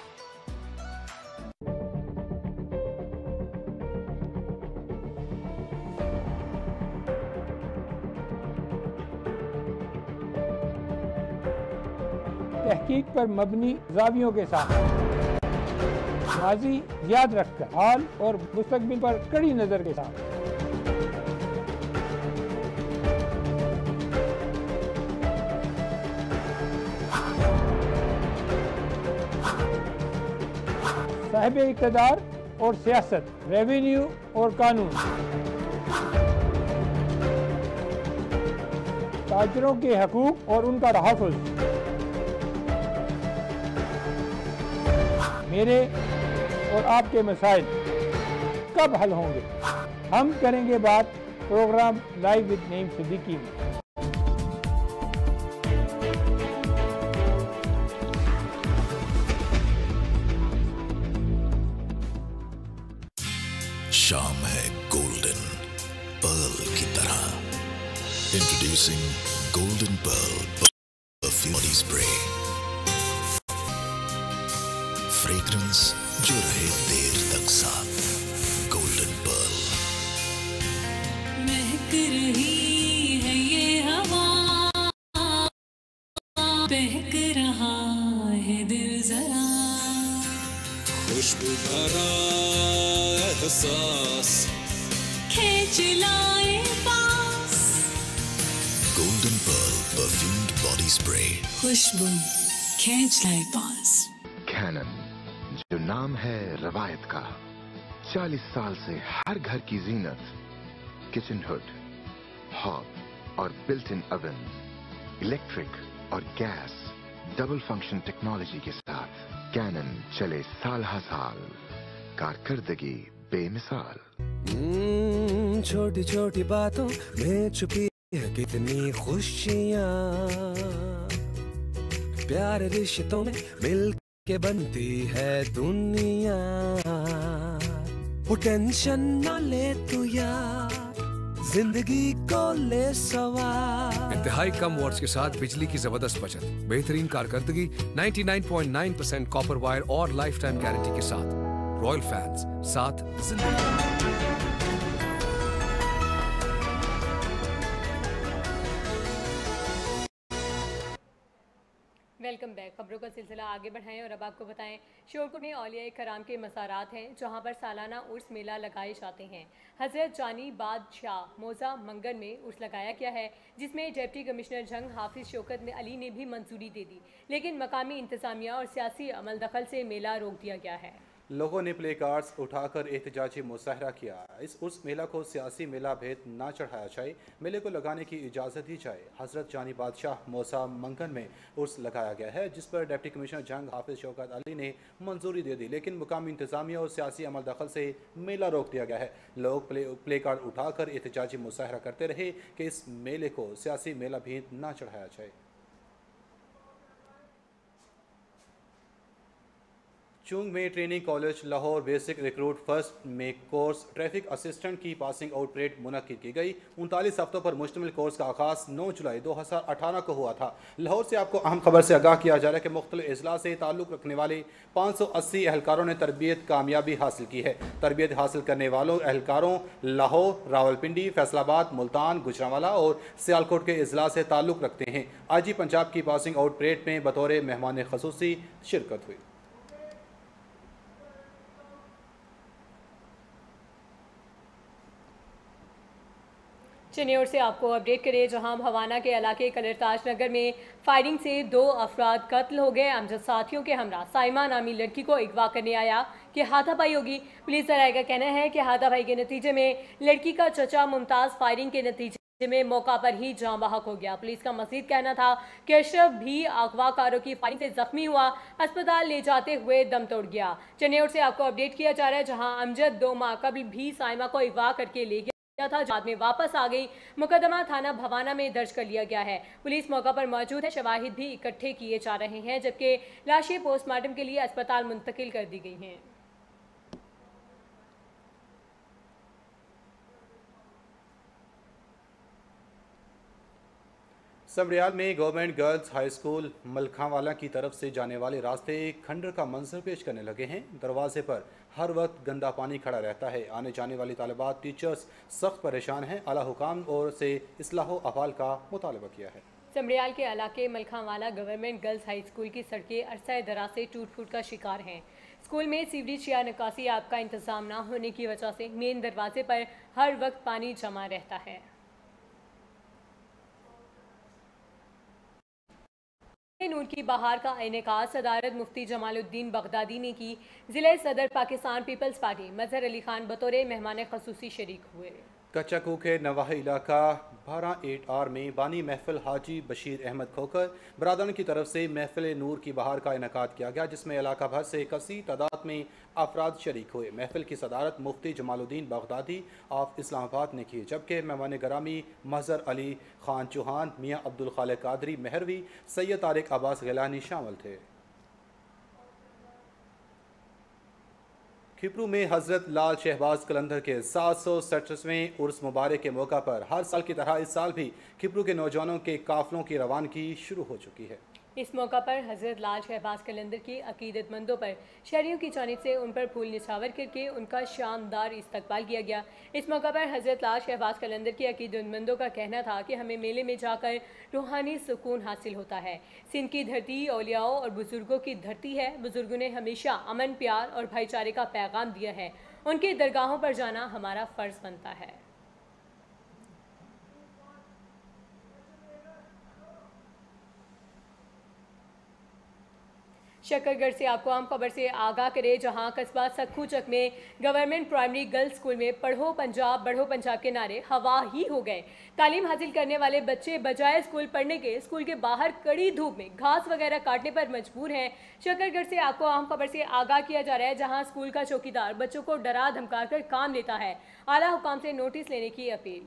तहकीक पर मबनी जावियों के साथ माजी याद रखकर हाल और मुस्तकबिल पर कड़ी नजर के साथ साहिब इक़्तिदार और सियासत, रेवेन्यू और कानून, ताजरों के हकूक और उनका तहफ़्फ़ुज़, मेरे और आपके मसाइल कब हल होंगे? हम करेंगे बात programme live with Naeem Siddiqui में। शाम है गोल्डन पर्ल की तरह। Introducing golden pearl perfume body spray, fragrance जो रहे देर तक साथ। Golden pearl. महक रही है ये हवा, बहक रहा है दिल जरा, खुशबू भरा एहसास खींच लाए पास। Golden pearl perfumed body spray, खुशबू खींच लाए पास। कैनन, जो नाम है रवायत का, 40 साल से हर घर की जीनत, किचन हुड, हॉब और बिल्ट इन ओवन, इलेक्ट्रिक और गैस डबल फंक्शन टेक्नोलॉजी के साथ कैनन चले साल हर साल, कारकर्दगी बेमिसाल। छोटी छोटी बातों में छुपी है कितनी खुशियाँ, प्यारे रिश्तों में मिल के बनती है दुनिया। वो टेंशन ना ले तू यार, जिंदगी को ले सवार। इंतहाई कम वॉट्स के साथ बिजली की जबरदस्त बचत, बेहतरीन कारकर्दगी, 99.9% कॉपर वायर और लाइफ टाइम गारंटी के साथ। रॉयल फैंस, साथ जिंदगी। Welcome back. खबरों का सिलसिला आगे बढ़ाएं और अब आपको बताएं, शोरकोट में औलिया कराम के मज़ारात हैं जहां पर सालाना उर्स मेला लगाए जाते हैं। हज़रत जानी बादशाह मौज़ा मंगन में उर्स लगाया गया है, जिसमें डिप्टी कमिश्नर जंग हाफिज शौकत अली ने भी मंजूरी दे दी, लेकिन मकामी इंतज़ामिया और सियासी अमल दखल से मेला रोक दिया गया है। लोगों ने प्ले कार्ड्स उठाकर एहतजाजी मुजाहरा किया। इस उर्स मेला को सियासी मेला भेद ना चढ़ाया जाए, मेले को लगाने की इजाज़त दी जाए। हज़रत जानी बादशाह मौसा मंगन में उर्स लगाया गया है, जिस पर डिप्टी कमिश्नर जंग हाफिज शौकत अली ने मंजूरी दे दी, लेकिन मुकामी इंतज़ामिया और सियासी अमल दखल से मेला रोक दिया गया है। लोग प्ले कार्ड उठाकर एहतजाजी मुजाहरा करते रहे कि इस मेले को सियासी मेला भेद ना चढ़ाया जाए। चुंग में training college Lahore basic recruit first में कोर्स ट्रैफिक असिस्टेंट की पासिंग आउट परेड मुनक्किद की गई। 39 हफ्तों पर मुश्तमिल कोर्स का आगाज़ 9 जुलाई 2018 को हुआ था। लाहौर से आपको अहम खबर से आगाह किया जा रहा है कि मुख्तलिफ अजला से ताल्लुक़ रखने वाले 580 एहलकारों ने तरबियत कामयाबी हासिल की है। तरबियत हासिल करने वालों एहलकारों लाहौर, रावलपिंडी, फैसलाबाद, मुल्तान, गुजरांवाला और सियालकोट के अजला से ताल्लुक़ रखते हैं। आज ही पंजाब की पासिंग आउट परेड में बतौर मेहमान ख़ुसूसी शिरकत हुई। चलिए और से आपको अपडेट करें, जहां भवाना के इलाके कलरताज नगर में फायरिंग से 2 अफराद कत्ल हो गए। अमजद साथियों के हमरा साइमा नामी लड़की को अगवा करने आया कि हाथापाई होगी। पुलिस जराये का कहना है कि हाथापाई के नतीजे में लड़की का चचा मुमताज़ फायरिंग के नतीजे में मौका पर ही जान बहक हो गया। पुलिस का मजीद कहना था कि अशरफ भी अगवाकारों की फायरिंग से जख्मी हुआ, अस्पताल ले जाते हुए दम तोड़ गया। चेन्नई से आपको अपडेट किया जा रहा है, जहां अमजद 2 माह कबल भी साइमा को अगवा करके ले गया था, बाद में वापस आ गई। मुकदमा थाना भवाना में दर्ज कर लिया गया है। पुलिस मौका पर मौजूद है, शवाहिद भी इकट्ठे किए जा रहे हैं, जबकि लाशें पोस्टमार्टम के लिए अस्पताल मुंतकिल कर दी गई हैं। समरियाल में government girls high school Malkhawala की तरफ से जाने वाले रास्ते खंडर का मंजर पेश करने लगे हैं। दरवाजे पर हर वक्त गंदा पानी खड़ा रहता है। आने जाने वाली तालिबात टीचर्स सख्त परेशान हैं। आला हुकाम और से इस्लाह अफाल का मुतालबा किया है। समरियाल के इलाके Malkhawala government girls high school की सड़कें अरसा दराज से टूट फूट का शिकार हैं। स्कूल में सीवरेज या निकासी आब का इंतजाम न होने की वजह से मेन दरवाजे पर हर वक्त पानी जमा रहता है। नून की बहार का इनेकाद सदारत मुफ्ती जमालुद्दीन बगदादी ने की। जिले सदर पाकिस्तान पीपल्स पार्टी मजहर अली खान बतौर मेहमान खसूसी शरीक हुए। कच्चाकू के नवाही इलाका 12-8R में बानी महफिल हाजी बशीर अहमद खोकर बरादरान की तरफ से महफिल नूर की बहार का इनेकाद किया गया, जिसमें इलाका भर से कसी तादाद में अफराद शरीक हुए। महफिल की सदारत मुफ्ती जमालुद्दीन बगदादी ऑफ इस्लामाबाद ने की, जबकि मेहमान गरामी मजहर अली खान चौहान, मियाँ अब्दुल खालिक कादरी महरवी, सैयद तारिक अब्बास गिलानी शामिल थे। खिपरू में हज़रत लाल शहबाज कलंदर के 767वें उर्स मुबारक के मौका पर हर साल की तरह इस साल भी खिपरू के नौजवानों के काफिलों की रवानगी शुरू हो चुकी है। इस मौका पर हज़रत लाल शहबाज कलंदर की अकीदतमंदों पर शहरियों की जानिब से उन पर फूल निछावर करके उनका शानदार इस्तकबाल किया गया। इस मौका पर हज़रत लाल शहबाज कलंदर की अकीदतमंदों का कहना था कि हमें मेले में जाकर रूहानी सुकून हासिल होता है। सिंध की धरती औलियाओं और बुजुर्गों की धरती है। बुजुर्गों ने हमेशा अमन, प्यार और भाईचारे का पैगाम दिया है। उनकी दरगाहों पर जाना हमारा फ़र्ज बनता है। शकरगढ़ से आपको आम खबर से आगाह करें, जहां कस्बा सक्खूचक में गवर्नमेंट प्राइमरी गर्ल्स स्कूल में पढ़ो पंजाब बढ़ो पंजाब के नारे हवा ही हो गए। तालीम हासिल करने वाले बच्चे बजाय स्कूल पढ़ने के स्कूल के बाहर कड़ी धूप में घास वगैरह काटने पर मजबूर हैं। शकरगढ़ से आपको आम खबर से आगाह किया जा रहा है, जहाँ स्कूल का चौकीदार बच्चों को डरा धमका कर काम लेता है। आला हुकाम से नोटिस लेने की अपील।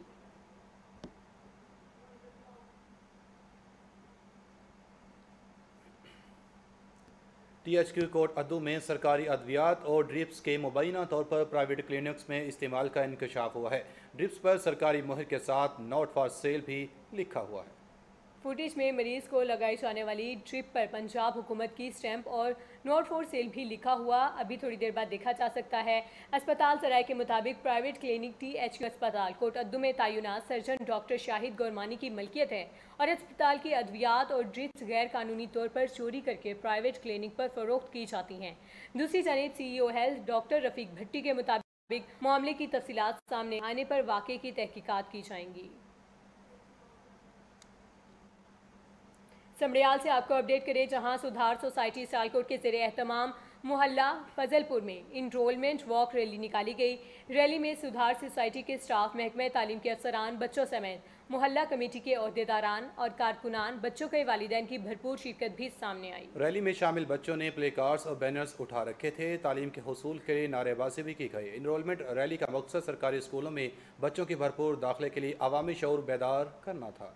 THQ कोट अद्दू में सरकारी अद्वियात और ड्रिप्स के मुबैना तौर पर प्राइवेट क्लिनिक्स में इस्तेमाल का इंकशाफ हुआ है। ड्रिप्स पर सरकारी मुहर के साथ नॉट फॉर सेल भी लिखा हुआ है। फुटेज में मरीज को लगाई जाने वाली ड्रिप पर पंजाब हुकूमत की स्टैंप और नॉट फॉर सेल भी लिखा हुआ अभी थोड़ी देर बाद देखा जा सकता है। अस्पताल सराय के मुताबिक प्राइवेट क्लिनिक THQ अस्पताल कोट अद्दू में तैनात सर्जन डॉक्टर शाहिद गोरमानी की मलकियत है और अस्पताल की अद्वियात और ड्रिप्स गैर कानूनी तौर पर चोरी करके प्राइवेट क्लिनिक पर फरोख्त की जाती हैं। दूसरी जानिब CEO health doctor Rafiq Bhatti के मुताबिक मामले की तफसीलात सामने आने पर वाक़े की तहकीकात की जाएंगी। समरियाल से आपको अपडेट करें, जहां सुधार सोसाइटी सियालकोट के ज़रिए एहतमाम मोहल्ला फजलपुर में इनरोलमेंट वॉक रैली निकाली गई। रैली में सुधार सोसाइटी के स्टाफ, महकमे तालीम के अफसरान, बच्चों समेत मोहल्ला कमेटी के अहदेदारान और कारकुनान, बच्चों के वालिदैन की भरपूर शिरकत भी सामने आई। रैली में शामिल बच्चों ने प्ले कार्ड्स और बैनर्स उठा रखे थे। तालीम के हुसूल के लिए नारेबाजी भी की गई। इनरोलमेंट रैली का मकसद सरकारी स्कूलों में बच्चों की भरपूर दाखिले के लिए अवामी शऊर बेदार करना था।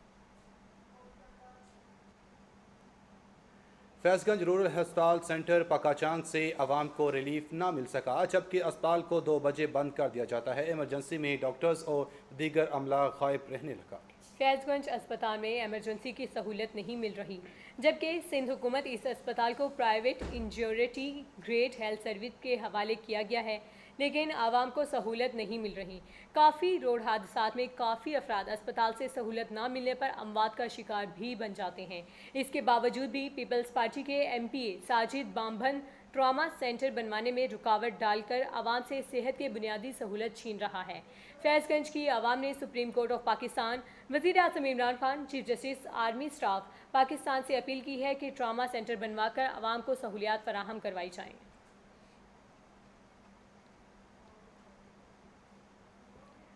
फैज़गंज रूरल अस्पताल सेंटर पकाचांग से आवाम को रिलीफ ना मिल सका, जबकि अस्पताल को 2 बजे बंद कर दिया जाता है। इमरजेंसी में डॉक्टर्स और दीगर अमला गायब रहने लगा। फैज़गंज अस्पताल में एमरजेंसी की सहूलत नहीं मिल रही, जबकि सिंध हुकूमत इस अस्पताल को प्राइवेट इंश्योरिटी ग्रेड हेल्थ सर्विस के हवाले किया गया है, लेकिन आवाम को सहूलत नहीं मिल रही। काफ़ी रोड हादसात में काफ़ी अफराद अस्पताल से सहूलत ना मिलने पर अमवात का शिकार भी बन जाते हैं। इसके बावजूद भी पीपल्स पार्टी के MPA Sajid Bambhan trauma centre बनवाने में रुकावट डालकर आवाम से सेहत के बुनियादी सहूलत छीन रहा है। फैज़गंज की आवाम ने सुप्रीम कोर्ट ऑफ पाकिस्तान, वज़ीर आज़म Imran Khan, chief justice, army staff Pakistan से अपील की है कि ट्रॉमा सेंटर बनवाकर आवाम को सहूलियात फराहम करवाई जाएँ।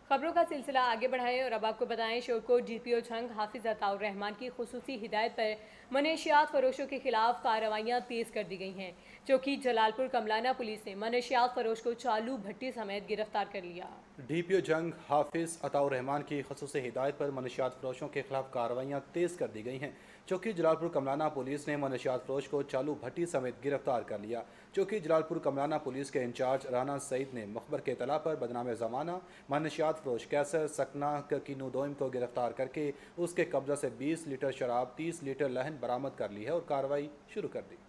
खबरों का सिलसिला आगे बढ़ाएं और अब आपको बताएं शोरकोट डीपीओ झंग हाफिज अताउर रहमान की खुसूसी हिदायत पर मनशियात फरोशों के खिलाफ कार्रवाइयां तेज कर दी गई हैं, जो कि जलालपुर कमलाना पुलिस ने मनशियात फरोश को चालू भट्टी समेत गिरफ्तार कर लिया। डीपीओ जंग हाफिज अताउर रहमान की खुसूसी हिदायत पर मनशियात फरोशों के खिलाफ कार्रवाइयां तेज कर दी गई हैं, चौकी जलालपुर कमलाना पुलिस ने मनशियात फरोश को चालू भट्टी समेत गिरफ्तार कर लिया। चौकी जलालपुर कमलाना पुलिस के इंचार्ज राना सईद ने मुखबर के इतला पर बदनाम ज़माना मनशियात फरोश कैसर सकना किनू दोइम को गिरफ्तार करके उसके कब्जा से 20 लीटर शराब 30 लीटर लहन बरामद कर ली है और कार्रवाई शुरू कर दी।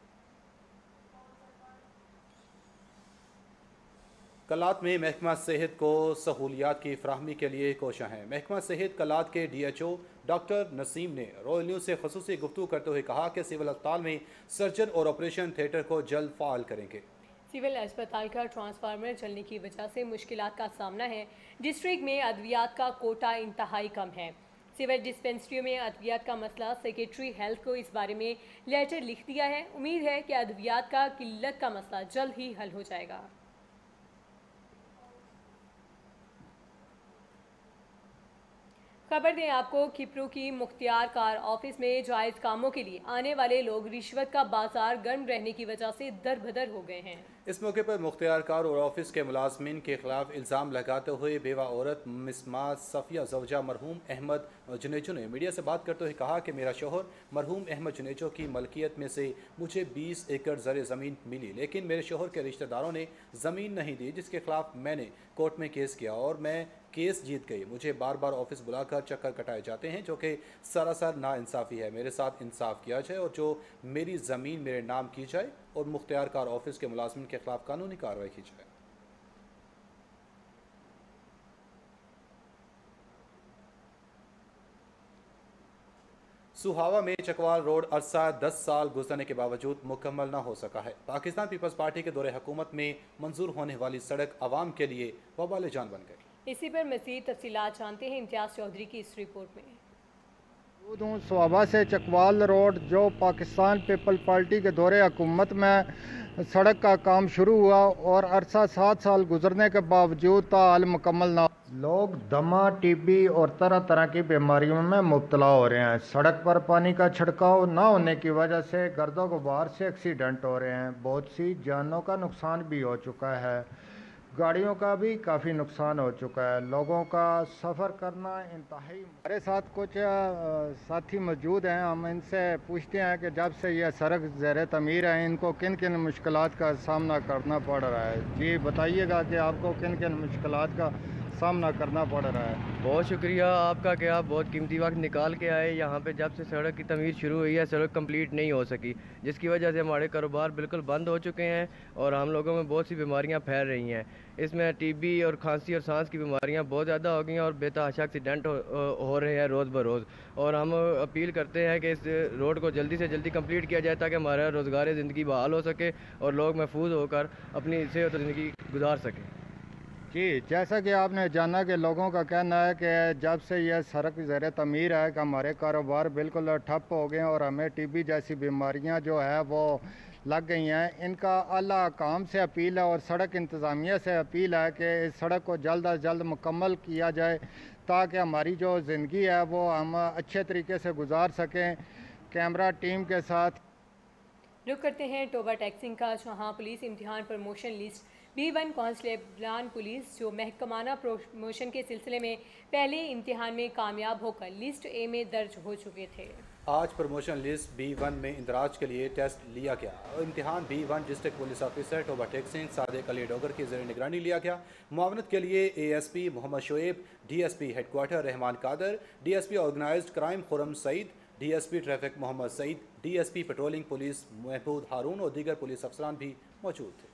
कलात में महकमा सेहत को सहूलियात की फराहमी के लिए कोशा है। महकमा सेहत कलात के DHO डॉक्टर नसीम ने रॉयल न्यूज़ से खसूसी गुफ्तगू करते हुए कहा कि सिविल अस्पताल में सर्जन और ऑपरेशन थिएटर को जल्द फाल करेंगे। सिविल अस्पताल का ट्रांसफार्मर चलने की वजह से मुश्किलात का सामना है। डिस्ट्रिक्ट में अद्वियात का कोटा इंतहाई कम है। सिविल डिस्पेंसरियों में अद्वियात का मसला सेक्रेटरी हेल्थ को इस बारे में लेटर लिख दिया है। उम्मीद है कि अद्वियात का किल्लत का मसला जल्द ही हल हो जाएगा। खबर दें आपको, खिपरू की मुख्तियार कार ऑफिस में जायज़ कामों के लिए आने वाले लोग रिश्वत का बाजार गर्म रहने की वजह से दरबदर हो गए हैं। इस मौके पर मुख्तियार कार और ऑफिस के मुलाजमीन के खिलाफ इल्ज़ाम लगाते हुए बेवा औरत मिसमात सफ़िया ज़ौजा मरहूम अहमद जुनेजो ने मीडिया से बात करते हुए कहा कि मेरा शोहर मरहूम अहमद जुनेजो की मलकियत में से मुझे 20 एकड़ ज़र ज़मीन मिली, लेकिन मेरे शोहर के रिश्तेदारों ने ज़मीन नहीं दी, जिसके खिलाफ मैंने कोर्ट में केस किया और मैं केस जीत गई। मुझे बार बार ऑफिस बुलाकर चक्कर कटाए जाते हैं, जो कि सरासर नाइंसाफ़ी है। मेरे साथ इंसाफ किया जाए और जो मेरी ज़मीन मेरे नाम की जाए और मुख्तियार कार ऑफिस के मुलाजमिन के खिलाफ कानूनी कार्रवाई की जाए। सुहावा में चकवाल रोड अरसा 10 साल गुजरने के बावजूद मुकम्मल न हो सका है। पाकिस्तान पीपल्स पार्टी के दौरे हुकूमत में मंजूर होने वाली सड़क आवाम के लिए वबाल जान बन गई। इसी पर मज़ीद तफसीलात जानते हैं इम्तियाज़ चौधरी की इस रिपोर्ट में। सुहावा से चकवाल रोड जो पाकिस्तान पीपल पार्टी के दौरे हुकूमत में सड़क का काम शुरू हुआ और अरसा 7 साल गुजरने के बावजूद ताल मुकम्मल ना, लोग दमा टीबी और तरह तरह की बीमारियों में मुब्तला हो रहे हैं। सड़क पर पानी का छिड़काव ना होने की वजह से गर्दो गुबार से एक्सीडेंट हो रहे हैं। बहुत सी जानों का नुकसान भी हो चुका है, गाड़ियों का भी काफ़ी नुकसान हो चुका है। लोगों का सफ़र करना इंतहाई। हमारे साथ कुछ साथी मौजूद हैं, हम इनसे पूछते हैं कि जब से यह सड़क ज़ेर तमीर है इनको किन किन मुश्किलात का सामना करना पड़ रहा है। जी बताइएगा कि आपको किन किन मुश्किलात का सामना करना पड़ रहा है। बहुत शुक्रिया आपका कि आप बहुत कीमती वक्त निकाल के आए यहाँ पे। जब से सड़क की तमीर शुरू हुई है सड़क कंप्लीट नहीं हो सकी, जिसकी वजह से हमारे कारोबार बिल्कुल बंद हो चुके हैं और हम लोगों में बहुत सी बीमारियाँ फैल रही हैं। इसमें टीबी और खांसी और सांस की बीमारियाँ बहुत ज़्यादा हो गई हैं और बेतहाशा एक्सीडेंट हो रहे हैं रोज़ बरोज़। और हम अपील करते हैं कि इस रोड को जल्दी से जल्दी कंप्लीट किया जाए ताकि हमारा रोज़गार ज़िंदगी बहाल हो सके और लोग महफूज होकर अपनी सेहत और ज़िंदगी गुजार सकें। जी, जैसा कि आपने जाना कि लोगों का कहना है कि जब से यह सड़क ज़ेर तमीर है कि हमारे कारोबार बिल्कुल ठप हो गए और हमें टीबी जैसी बीमारियां जो है वो लग गई हैं। इनका आला काम से अपील है और सड़क इंतज़ामिया से अपील है कि इस सड़क को जल्द अज जल्द मुकम्मल किया जाए ताकि हमारी जो ज़िंदगी है वो हम अच्छे तरीके से गुजार सकें। कैमरा टीम के साथ रुक करते हैं टोबा टैक्सिंग का, जहाँ पुलिस इम्तिहान प्रमोशन लिस्ट B1 कांस्टेबलान पुलिस जो महकमाना प्रमोशन के सिलसिले में पहले इम्तिहान में कामयाब होकर लिस्ट A में दर्ज हो चुके थे। आज प्रमोशन लिस्ट B1 में इंदराज के लिए टेस्ट लिया गया और इम्तिहान B1 district police officer Toba Tek Singh Sadiq Ali Dogar की ज़ेर निगरानी लिया गया। मुआवनत के लिए ASP Mohammad Shoaib, DSP headquarter Rehman Qadir, DSP organized crime Khurram Saeed, DSP traffic Mohammad Saeed, DSP patrolling police Mahmood Haroon और दीगर पुलिस अफसरान भी मौजूद थे।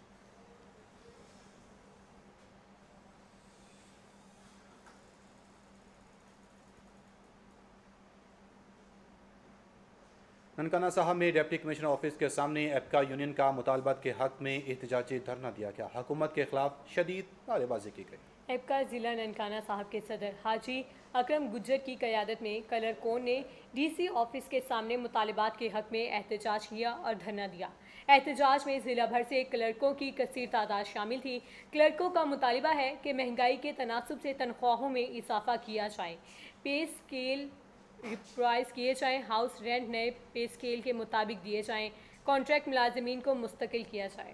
ननकाना साहब में डिप्टी कमिश्नर ऑफिस के सामने एपका यूनियन का मुतालबात के हक में एहतजाजी धरना दिया गया। हुकूमत के खिलाफ शदीद नारेबाजी की गई। एपका जिला ननकाना साहब के सदर हाजी अकरम गुज्जर की क़यादत में कलर कोन ने DC ऑफिस के सामने मुतालबात के हक में एहतजाज किया और धरना दिया। एहतजाज में ज़िला भर से क्लर्कों की कसीर तादाद शामिल थी। क्लर्कों का मुतालबा है कि महंगाई के तनासुब से तनख्वाहों में इजाफा किया जाए, पे स्केल रिप्राइज किए जाएँ, हाउस रेंट नए पे स्केल के मुताबिक दिए जाएँ, कॉन्ट्रैक्ट मुलाजिमीन को मुस्तकिल किया जाए।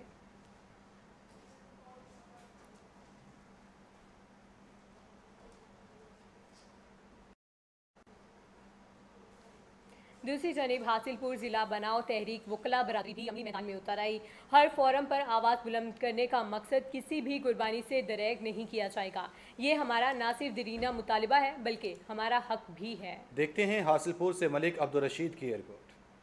दूसरी जानिब हासिलपुर ज़िला बनाओ तहरीक वकला बरादरी भी अमली मैदान में उतर आई। हर फोरम पर आवाज़ बुलंद करने का मकसद किसी भी कुर्बानी से दरेग नहीं किया जाएगा। ये हमारा ना सिर्फ दरीना मुतालिबा है बल्कि हमारा हक भी है। देखते हैं हासिलपुर से मलिक अब्दुल रशीद की रिपोर्ट।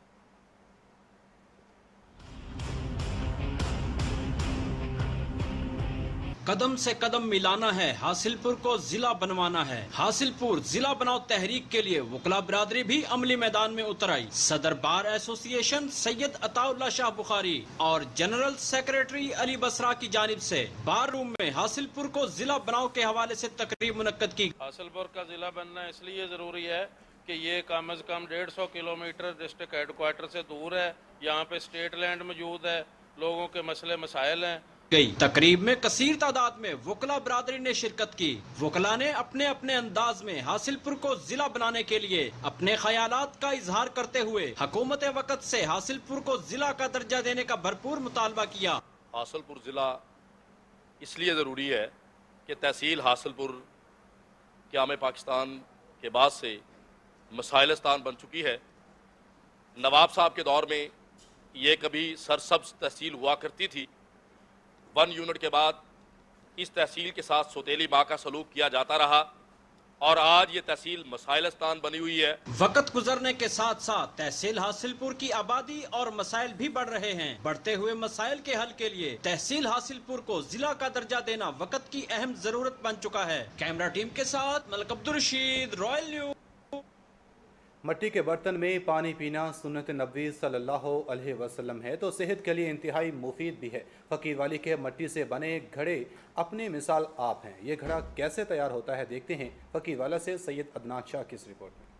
कदम से कदम मिलाना है, हासिलपुर को जिला बनवाना है। हासिलपुर जिला बनाओ तहरीक के लिए वकला बिरादरी भी अमली मैदान में उतर आई। सदर बार एसोसिएशन सैयद अताउल्लाह शाह बुखारी और जनरल सेक्रेटरी अली बसरा की जानिब से बार रूम में हासिलपुर को जिला बनाओ के हवाले से तकरीब मुनक्कद की। हासिलपुर का जिला बनना इसलिए जरूरी है कि ये कम अज कम 150 किलोमीटर डिस्ट्रिक्ट हेडक्वार्टर से दूर है। यहाँ पे स्टेट लैंड मौजूद है, लोगों के मसले मसाइल हैं। गई तकरीब में कसीर तादाद में वकला बिरादरी ने शिरकत की। वकला ने अपने अपने अंदाज में हासिलपुर को जिला बनाने के लिए अपने ख्यालात का इजहार करते हुए हुकूमत वक्त से हासिलपुर को जिला का दर्जा देने का भरपूर मुतालबा किया। हासिलपुर जिला इसलिए ज़रूरी है कि तहसील हासिलपुर क़याम पाकिस्तान के बाद से मसाइलस्तान बन चुकी है। नवाब साहब के दौर में ये कभी सरसब्ज तहसील हुआ करती थी। 1 यूनिट के बाद इस तहसील के साथ सौतेली माँ का सलूक किया जाता रहा और आज ये तहसील मसाइलस्तान बनी हुई है। वक्त गुजरने के साथ साथ तहसील हासिलपुर की आबादी और मसाइल भी बढ़ रहे हैं। बढ़ते हुए मसाइल के हल के लिए तहसील हासिलपुर को जिला का दर्जा देना वक्त की अहम जरूरत बन चुका है। कैमरा टीम के साथ मलिक अब्दुल रशीद, रॉयल न्यूज। मट्टी के बर्तन में पानी पीना सुन्नत नबी सल्लल्लाहु अलैहि वसल्लम है तो सेहत के लिए इंतहाई मुफीद भी है। फ़कीर वाली के मट्टी से बने घड़े अपनी मिसाल आप हैं। ये घड़ा कैसे तैयार होता है देखते हैं फ़कीर वाला से सैयद अदनान शाह की इस रिपोर्ट में।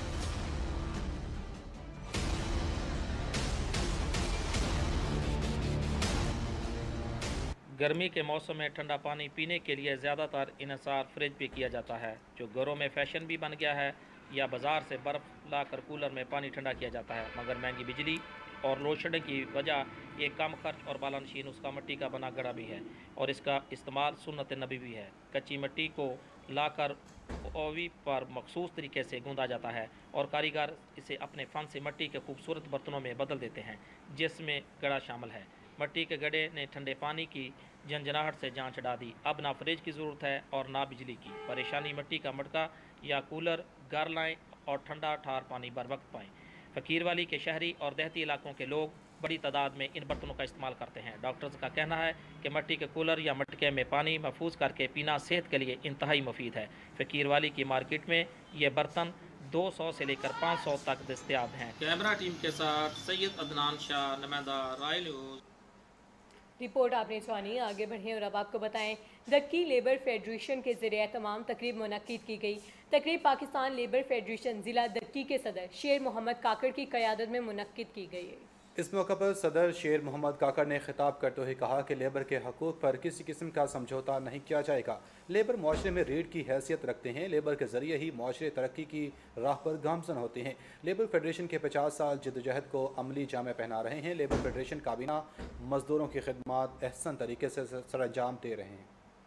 गर्मी के मौसम में ठंडा पानी पीने के लिए ज़्यादातर इन्हसार फ्रिज पे किया जाता है, जो घरों में फैशन भी बन गया है, या बाज़ार से बर्फ़ लाकर कूलर में पानी ठंडा किया जाता है। मगर महंगी बिजली और लोड शेडिंग की वजह एक कम खर्च और बालानशीन उसका मिट्टी का बना घड़ा भी है और इसका इस्तेमाल सुन्नत नबी भी है। कच्ची मिट्टी को लाकर ओवी पर मखसूस तरीके से गूंदा जाता है और कारीगर इसे अपने फन से मिट्टी के खूबसूरत बर्तनों में बदल देते हैं, जिसमें घड़ा शामिल है। मिट्टी के घड़े ने ठंडे पानी की झंझनाहट से जान चढ़ा दी। अब ना फ्रिज की ज़रूरत है और ना बिजली की परेशानी। मिट्टी का मटका या कूलर घर लाएँ और ठंडा ठार पानी बर वक्त पाएँ। फ़कीर वाली के शहरी और देहाती इलाकों के लोग बड़ी तादाद में इन बर्तनों का इस्तेमाल करते हैं। डॉक्टर्स का कहना है कि मिट्टी के कूलर या मटके में पानी महफूज करके पीना सेहत के लिए इंतहाई मुफीद है। फ़कीर वाली की मार्केट में ये बर्तन 200 से लेकर 500 तक दस्तयाब हैं। कैमरा टीम के साथ सैयद अदनान शाह, नुमाइंदा रॉयल न्यूज़। रिपोर्ट आपने जानी। आगे बढ़ें और अब आपको बताएं दक्की लेबर फेडरेशन के ज़रिए तमाम तकरीब मुनक्किद की गई। तकरीब पाकिस्तान लेबर फेडरेशन ज़िला दक्की के सदर शेर मोहम्मद काकड़ की क़यादत में मुनक्किद की गई है। इस मौके पर सदर शेर मोहम्मद काकड़ ने खिताब करते हुए कहा कि लेबर के हकूक़ पर किसी किस्म का समझौता नहीं किया जाएगा। लेबर मुआशरे में रीढ़ की हैसियत रखते हैं। लेबर के ज़रिए ही मुआशरे तरक्की की राह पर गामज़न होते हैं। लेबर फेडरेशन के 50 साल जद्दोजहद को अमली जामे पहना रहे हैं। लेबर फेडरेशन काबीना मज़दूरों की खिदमत अहसन तरीके से सरअंजाम दे रहे हैं।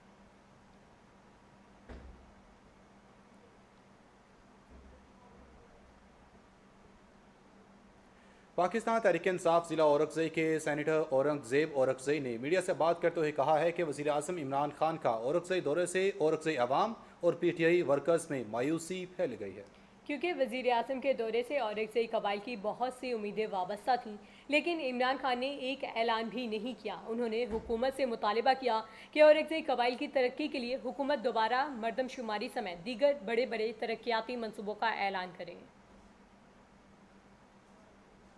पाकिस्तान तहरीक इंसाफ ज़िला औरंगज़ई के सैनेटर औरंगज़ेब औरंगज़ई ने मीडिया से बात करते हुए कहा है कि वज़ीर आज़म इमरान खान का औरंगज़ई दौरे से औरंगज़ई अवाम और PTI वर्कर्स में मायूसी फैल गई है, क्योंकि वज़ीर आज़म के दौरे से औरंगज़ई कबाइल की बहुत सी उम्मीदें वाबस्ता थीं, लेकिन इमरान खान ने एक ऐलान भी नहीं किया। उन्होंने हुकूमत से मुतालिबा किया कि औरंगज़ई कबाइल की तरक्की के लिए हुकूमत दोबारा मरदमशुमारी समेत दीगर बड़े बड़े तरक्याती मनसूबों का ऐलान करें।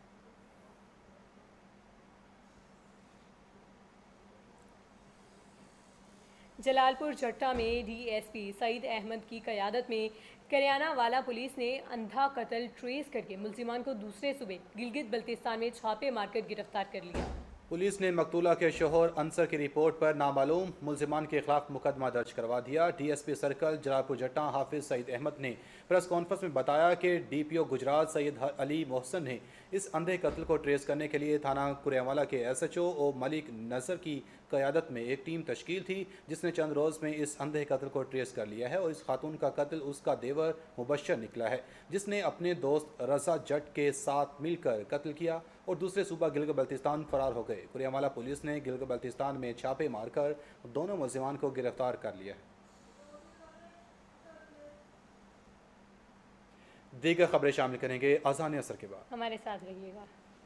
जलालपुर जट्टा में डीएसपी सईद अहमद की क़यादत में करियाना वाला पुलिस ने अंधा कत्ल ट्रेस करके मुल्जिमान को दूसरे सूबे गिलगित बल्तिस्तान में छापे मारकर गिरफ्तार कर लिया। पुलिस ने मकतूला के शोहर अंसर की रिपोर्ट पर नामालूम मुल्जिमान के खिलाफ मुकदमा दर्ज करवा दिया। डीएसपी सर्कल जलालपुर जट्टा हाफिज सईद अहमद ने प्रेस कॉन्फ्रेंस में बताया कि डीपीओ गुजरात सैयद अली मोहसन ने इस अंधे कत्ल को ट्रेस करने के लिए थाना कुरियावाला के एसएचओ और मलिक नज़र की क़यादत में एक टीम तश्कील थी, जिसने चंद रोज़ में इस अंधे कत्ल को ट्रेस कर लिया है और इस खातून का कत्ल उसका देवर मुबशर निकला है, जिसने अपने दोस्त रजा जट के साथ मिलकर कत्ल किया और दूसरे सूबा गिलगित बल्तिस्तान फरार हो गए। कुरियावाला पुलिस ने गिलगित बल्तिस्तान में छापे मारकर दोनों मुल्जिमान को गिरफ्तार कर लिया है। दीगर खबरें शामिल करेंगे अज़ान असर के बाद। हमारे साथ रहिएगा।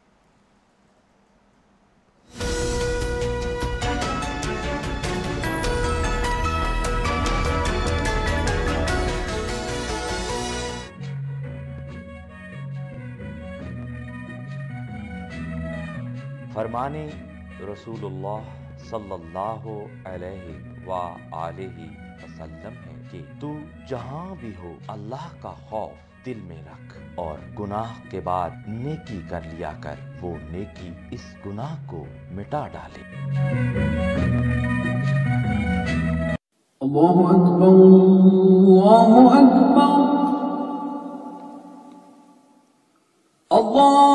फरमाने रसूलुल्लाह सल्लल्लाहु अलैहि व आलिहि वसल्लम है कि तू जहाँ भी हो अल्लाह का खौफ दिल में रख और गुनाह के बाद नेकी कर लिया कर, वो नेकी इस गुनाह को मिटा डाले। अल्लाहु अकबर, अल्लाहु अकबर, अल्लाहु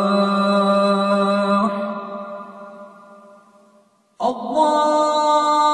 Allah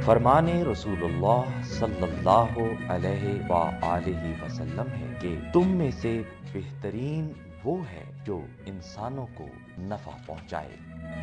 फरमाने रसूलुल्लाह सल्लल्लाहु अलैहि व आलिहि वसल्लम है कि तुम में से बेहतरीन वो है जो इंसानों को नफा पहुंचाए।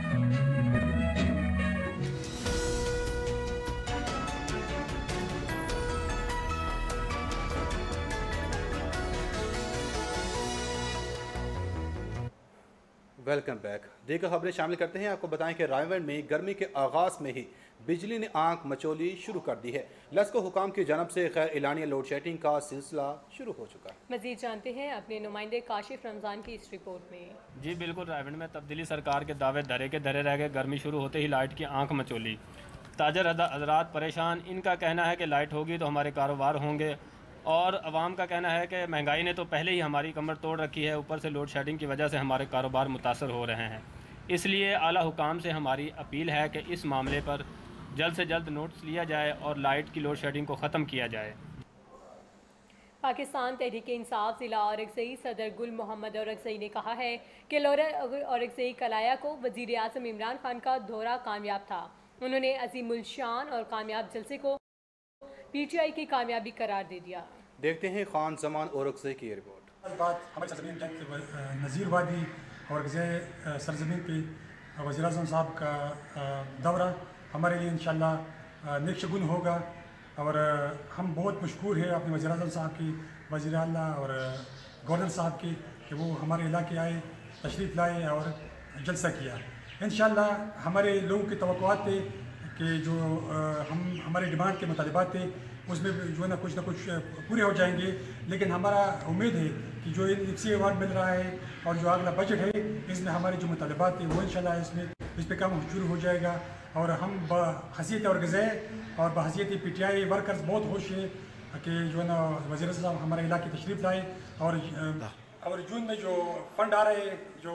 Welcome back. दीगर खबरें शामिल करते हैं। आपको बताएं कि रायगढ़ में गर्मी के आगाज में ही बिजली ने आंख मचोली शुरू कर दी है। लश्कर हुकाम की जानब से खैर एलानिया लोड शेडिंग का सिलसिला शुरू हो चुका है। मजीद जानते हैं अपने नुमाइंदे काशिफ रमजान की इस रिपोर्ट में। जी बिल्कुल, रायगढ़ में तब्दीली सरकार के दावे धरे के धरे रह गए। गर्मी शुरू होते ही लाइट की आंख मचोली। ताजर हजरात परेशान। इनका कहना है कि लाइट होगी तो हमारे कारोबार होंगे, और अवाम का कहना है कि महंगाई ने तो पहले ही हमारी कमर तोड़ रखी है, ऊपर से लोड शेडिंग की वजह से हमारे कारोबार मुतासर हो रहे हैं। इसलिए आला हुकाम से हमारी अपील है कि इस मामले पर जल्द से जल्द नोटिस लिया जाए और लाइट की लोड शेडिंग को ख़त्म किया जाए। पाकिस्तान तहरीक इंसाफ ज़िला औरंगज़ई सदर गुल मोहम्मद औरंगज़ई ने कहा है कि लौरा औरंगज़ई कलाया को वज़ीर आज़म इमरान खान का दौरा कामयाब था। उन्होंने अजीमुल शान और कामयाब जलसे को PTI की कामयाबी करार दे दिया। देखते हैं खान जमान औरंगज़ई की रिपोर्ट। बात हमारी सरजमीन नज़ीर वादी और सरजमीन पे वज़ीर आज़म साहब का दौरा हमारे लिए इंशाअल्लाह नेक शगुन होगा, और हम बहुत मशकूर हैं अपने वज़ीर आज़म साहब की, वज़ीर आला और गवर्नर साहब की कि वो हमारे इलाके आए, तशरीफ़ लाए और जलसा किया। इंशाअल्लाह हमारे लोगों की तवक्कुआत थे कि जो हम हमारे डिमांड के मुतालिबात थे उसमें जो है ना कुछ पूरे हो जाएंगे, लेकिन हमारा उम्मीद है कि जो इनसे अवार्ड मिल रहा है और जो अगला बजट है इसमें हमारे जो मुतालिबात थे वो इंशाल्लाह इस पर काम शुरू हो जाएगा। और हम बहसीयत और गज़े और बहसीयत PTI वर्कर्स बहुत खुश हैं कि जो है ना वज़ीर साहब हमारे इलाके तशरीफ़ लाए, और जून में जो फंड आ रहे जो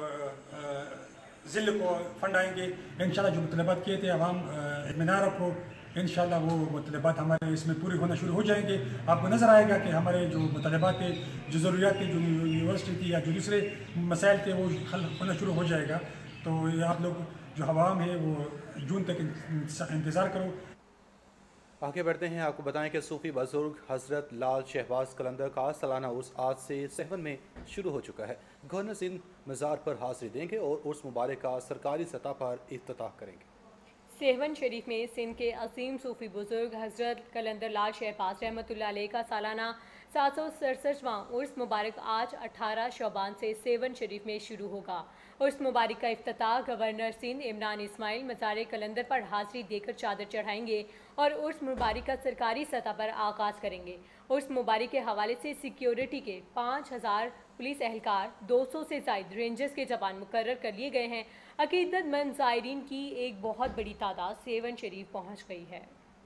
ज़िले को फंड आएंगे इंशाल्लाह जो मुतलबात किए थे अवाम इत्मीनान रखो, इंशाल्लाह वो मुतलबात हमारे इसमें पूरे होना शुरू हो जाएंगे। आपको नज़र आएगा कि हमारे जो मुतलबात थे, जो ज़रूरियात थी, जो यूनिवर्सिटी थी या जो दूसरे मसाइल थे वो हल होना शुरू हो जाएगा। तो ये आप लोग जो अवाम है वो जून तक इंतज़ार करो। आगे बढ़ते हैं। आपको बताएं कि सूफी बुजुर्ग हज़रत लाल शहबाज कलंदर का सालाना उर्स आज से सेहवन में शुरू हो चुका है। गवर्नर सिंध मज़ार पर हाज़िरी देंगे और उर्स मुबारक का सरकारी सतह पर इफ्तिताह करेंगे। सेहवन शरीफ में सिंध के असीम सूफी बुजुर्ग हज़रत कलंदर लाल शहबाज रहमतुल्लाह अलैह का सालाना 767वां उर्स मुबारक आज 18 शौबान से सेवन शरीफ में शुरू होगा। उर्स मुबारक का इफ्तिताह गवर्नर सिंध इमरान इस्माइल मज़ार कलंदर पर हाज़िरी देकर चादर चढ़ाएंगे और उर्स मुबारक का सरकारी सतह पर आगाज़ करेंगे। उर्स मुबारक के हवाले से सिक्योरिटी के 5000 पुलिस एहलकार, 200 से ज़ायद रेंजर्स के जवान मुकर्रर कर लिए गए हैं। अकीदतमंद ज़ायरीन की एक बहुत बड़ी तादाद सेवन शरीफ पहुँच गई है।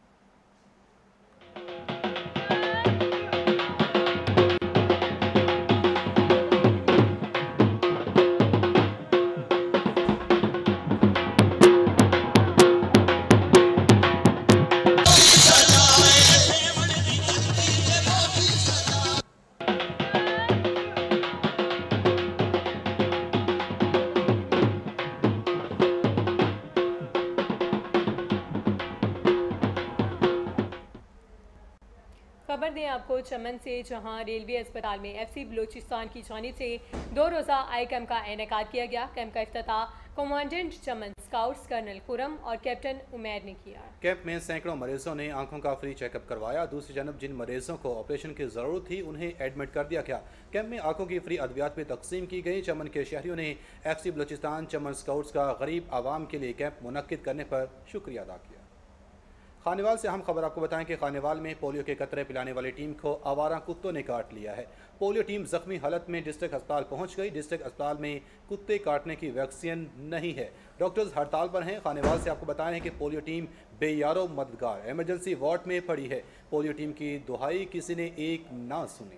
खबर दें आपको चमन से, जहां रेलवे अस्पताल में FC बलोचिस्तान की जानिब से 2 रोज़ा आई कैम्प का इनेकाद किया गया। कैम्प का इफ्तिताह commandant Chaman scouts colonel Khurram और कैप्टन उमैर ने किया। कैंप में सैकड़ों मरीजों ने आंखों का फ्री चेकअप करवाया। दूसरी जानब जिन मरीजों को ऑपरेशन की ज़रूरत थी उन्हें एडमिट कर दिया गया। कैंप में आंखों की फ्री अद्वियात भी तकसीम की गई। चमन के शहरियों ने FC बलोचिस्तान चमन स्काउट्स का गरीब आवाम के लिए कैंप मुनक्किद करने पर शुक्रिया अदा किया। खानेवाल से अहम खबर आपको बताएं कि खानेवाल में पोलियो के कतरे पिलाने वाली टीम को आवारा कुत्तों ने काट लिया है। पोलियो टीम जख्मी हालत में डिस्ट्रिक्ट अस्पताल पहुंच गई। डिस्ट्रिक्ट अस्पताल में कुत्ते काटने की वैक्सीन नहीं है, डॉक्टर्स हड़ताल पर हैं। खानेवाल से आपको बताएं कि पोलियो टीम बेयारो मददगार इमरजेंसी वार्ड में पड़ी है। पोलियो टीम की दुहाई किसी ने एक ना सुनी।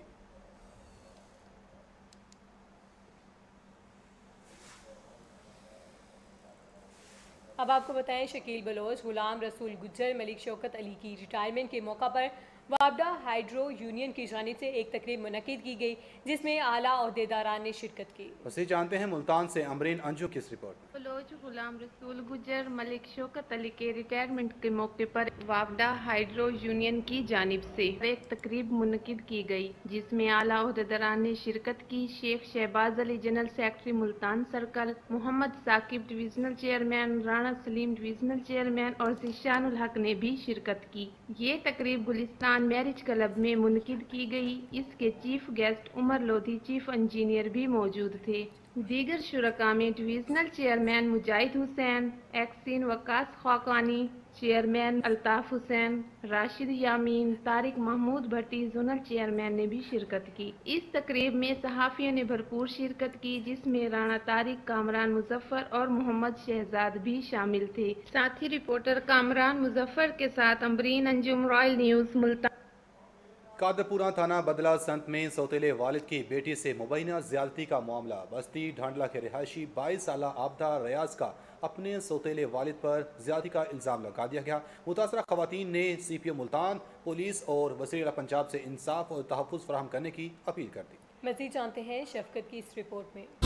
अब आपको बताएं शकील बलोच, गुलाम रसूल गुज्जर, मलिक शौकत अली की रिटायरमेंट के मौका पर वाबडा हाइड्रो यूनियन की जानिब से एक तकरीब मुनक्किद की गई जिसमें आला अहदेदारान ने शिरकत की। वसी जानते हैं मुल्तान से अमरीन अंजू की इस रिपोर्ट में। बलोच गुलाम रसूल गुजर मलिक शौकत अली के रिटायरमेंट के मौके पर वावडा हाइड्रो यूनियन की जानिब से एक तकरीब मुनकिद की गई, जिसमें आला ओहदेदारान ने शिरकत की। Sheikh Shahbaz Ali general secretary Multan circle, Mohammad Saqib divisional chairman, Rana Saleem divisional chairman और जिशानुल हक ने भी शिरकत की। ये तकरीब गुलिस्तान मैरिज क्लब में मुनकिद की गई। इसके chief guest Umar Lodhi chief engineer भी मौजूद थे। दीगर शुरका में divisional chairman Mujahid Hussain, XEN Waqas Khaqani, chairman Altaf Hussain, Rashid Yameen, Tariq Mahmood Bhatti zonal chairman ने भी शिरकत की। इस तकरीब में सहाफ़ियों ने भरपूर शिरकत की, जिसमें राणा तारिक, कामरान मुजफ्फर और मोहम्मद शहजाद भी शामिल थे। साथी रिपोर्टर कामरान मुजफ्फर के साथ अम्बरीन अंजुम, रॉयल न्यूज़ मुल्तान। कादरपुरा थाना बदला संत में सौतेले वालिद की बेटी से मुबैना ज्यादती का मामला। बस्ती ढांडला के रिहायशी 22 साला आबदा रियाज का अपने सौतेले वालिद पर ज्यादती का इल्ज़ाम लगा दिया गया। मुतासरा खवातीन ने CPO मुल्तान, पुलिस और वज़ीर आला पंजाब से इंसाफ और तहफ़्फ़ुज़ फराहम करने की अपील कर दी। मज़ीद जानते हैं शफकत की इस रिपोर्ट में।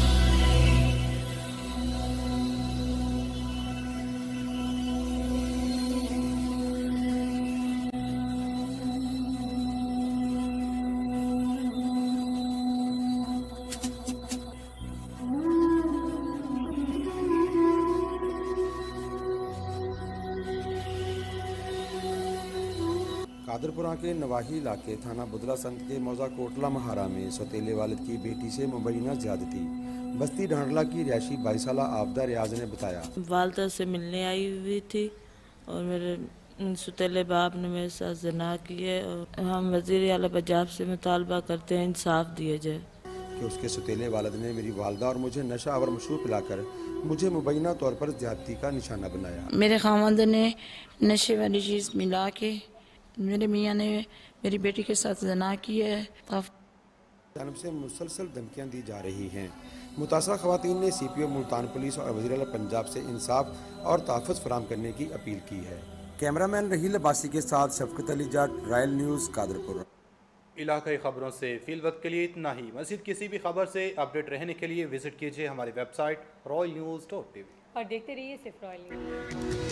कादरपुरा के नवाही इलाके थाना बुदला संत के मौजा कोटला महारा में सौतेले वालिद की बेटी से मुबैना ज्यादती। बस्ती ढांडला की रिहायशी 22 साला आबदा रियाज ने बताया, वालदा से मिलने आई हुई थी और मेरे सौतेले बाप ने मेरे साथ ज़िना किए और हम वज़ीर आला पंजाब से मुतालबा करते हैं इंसाफ दिया जाए कि उसके सौतेले वालिद ने मेरी वालदा और मुझे नशा और मशरूब पिलाकर मुझे मुबैना तौर पर ज्यादती का निशाना बनाया। मेरे खामद ने नशे वाली चीज़ मिला के मेरे मियाँ ने मेरी बेटी के साथ ज़िना की है। जानब से मुसलसल धमकियाँ दी जा रही हैं। मुतासरा खवातीन ने CPO मुल्तान पुलिस और वज़ीर आला पंजाब से इंसाफ और तहफ़्फ़ुज़ फराहम करने की अपील की है। कैमरामैन रहील अब्बासी के साथ शफकत अली जाट, रॉयल न्यूज़ कादरपुर। इलाकाई खबरों से फ़िल वक्त के लिए इतना ही। मज़ीद किसी भी खबर से अपडेट रहने के लिए विजिट कीजिए हमारी वेबसाइट royalnews.tv और देखते रहिए सिर्फ रॉयल न्यूज़।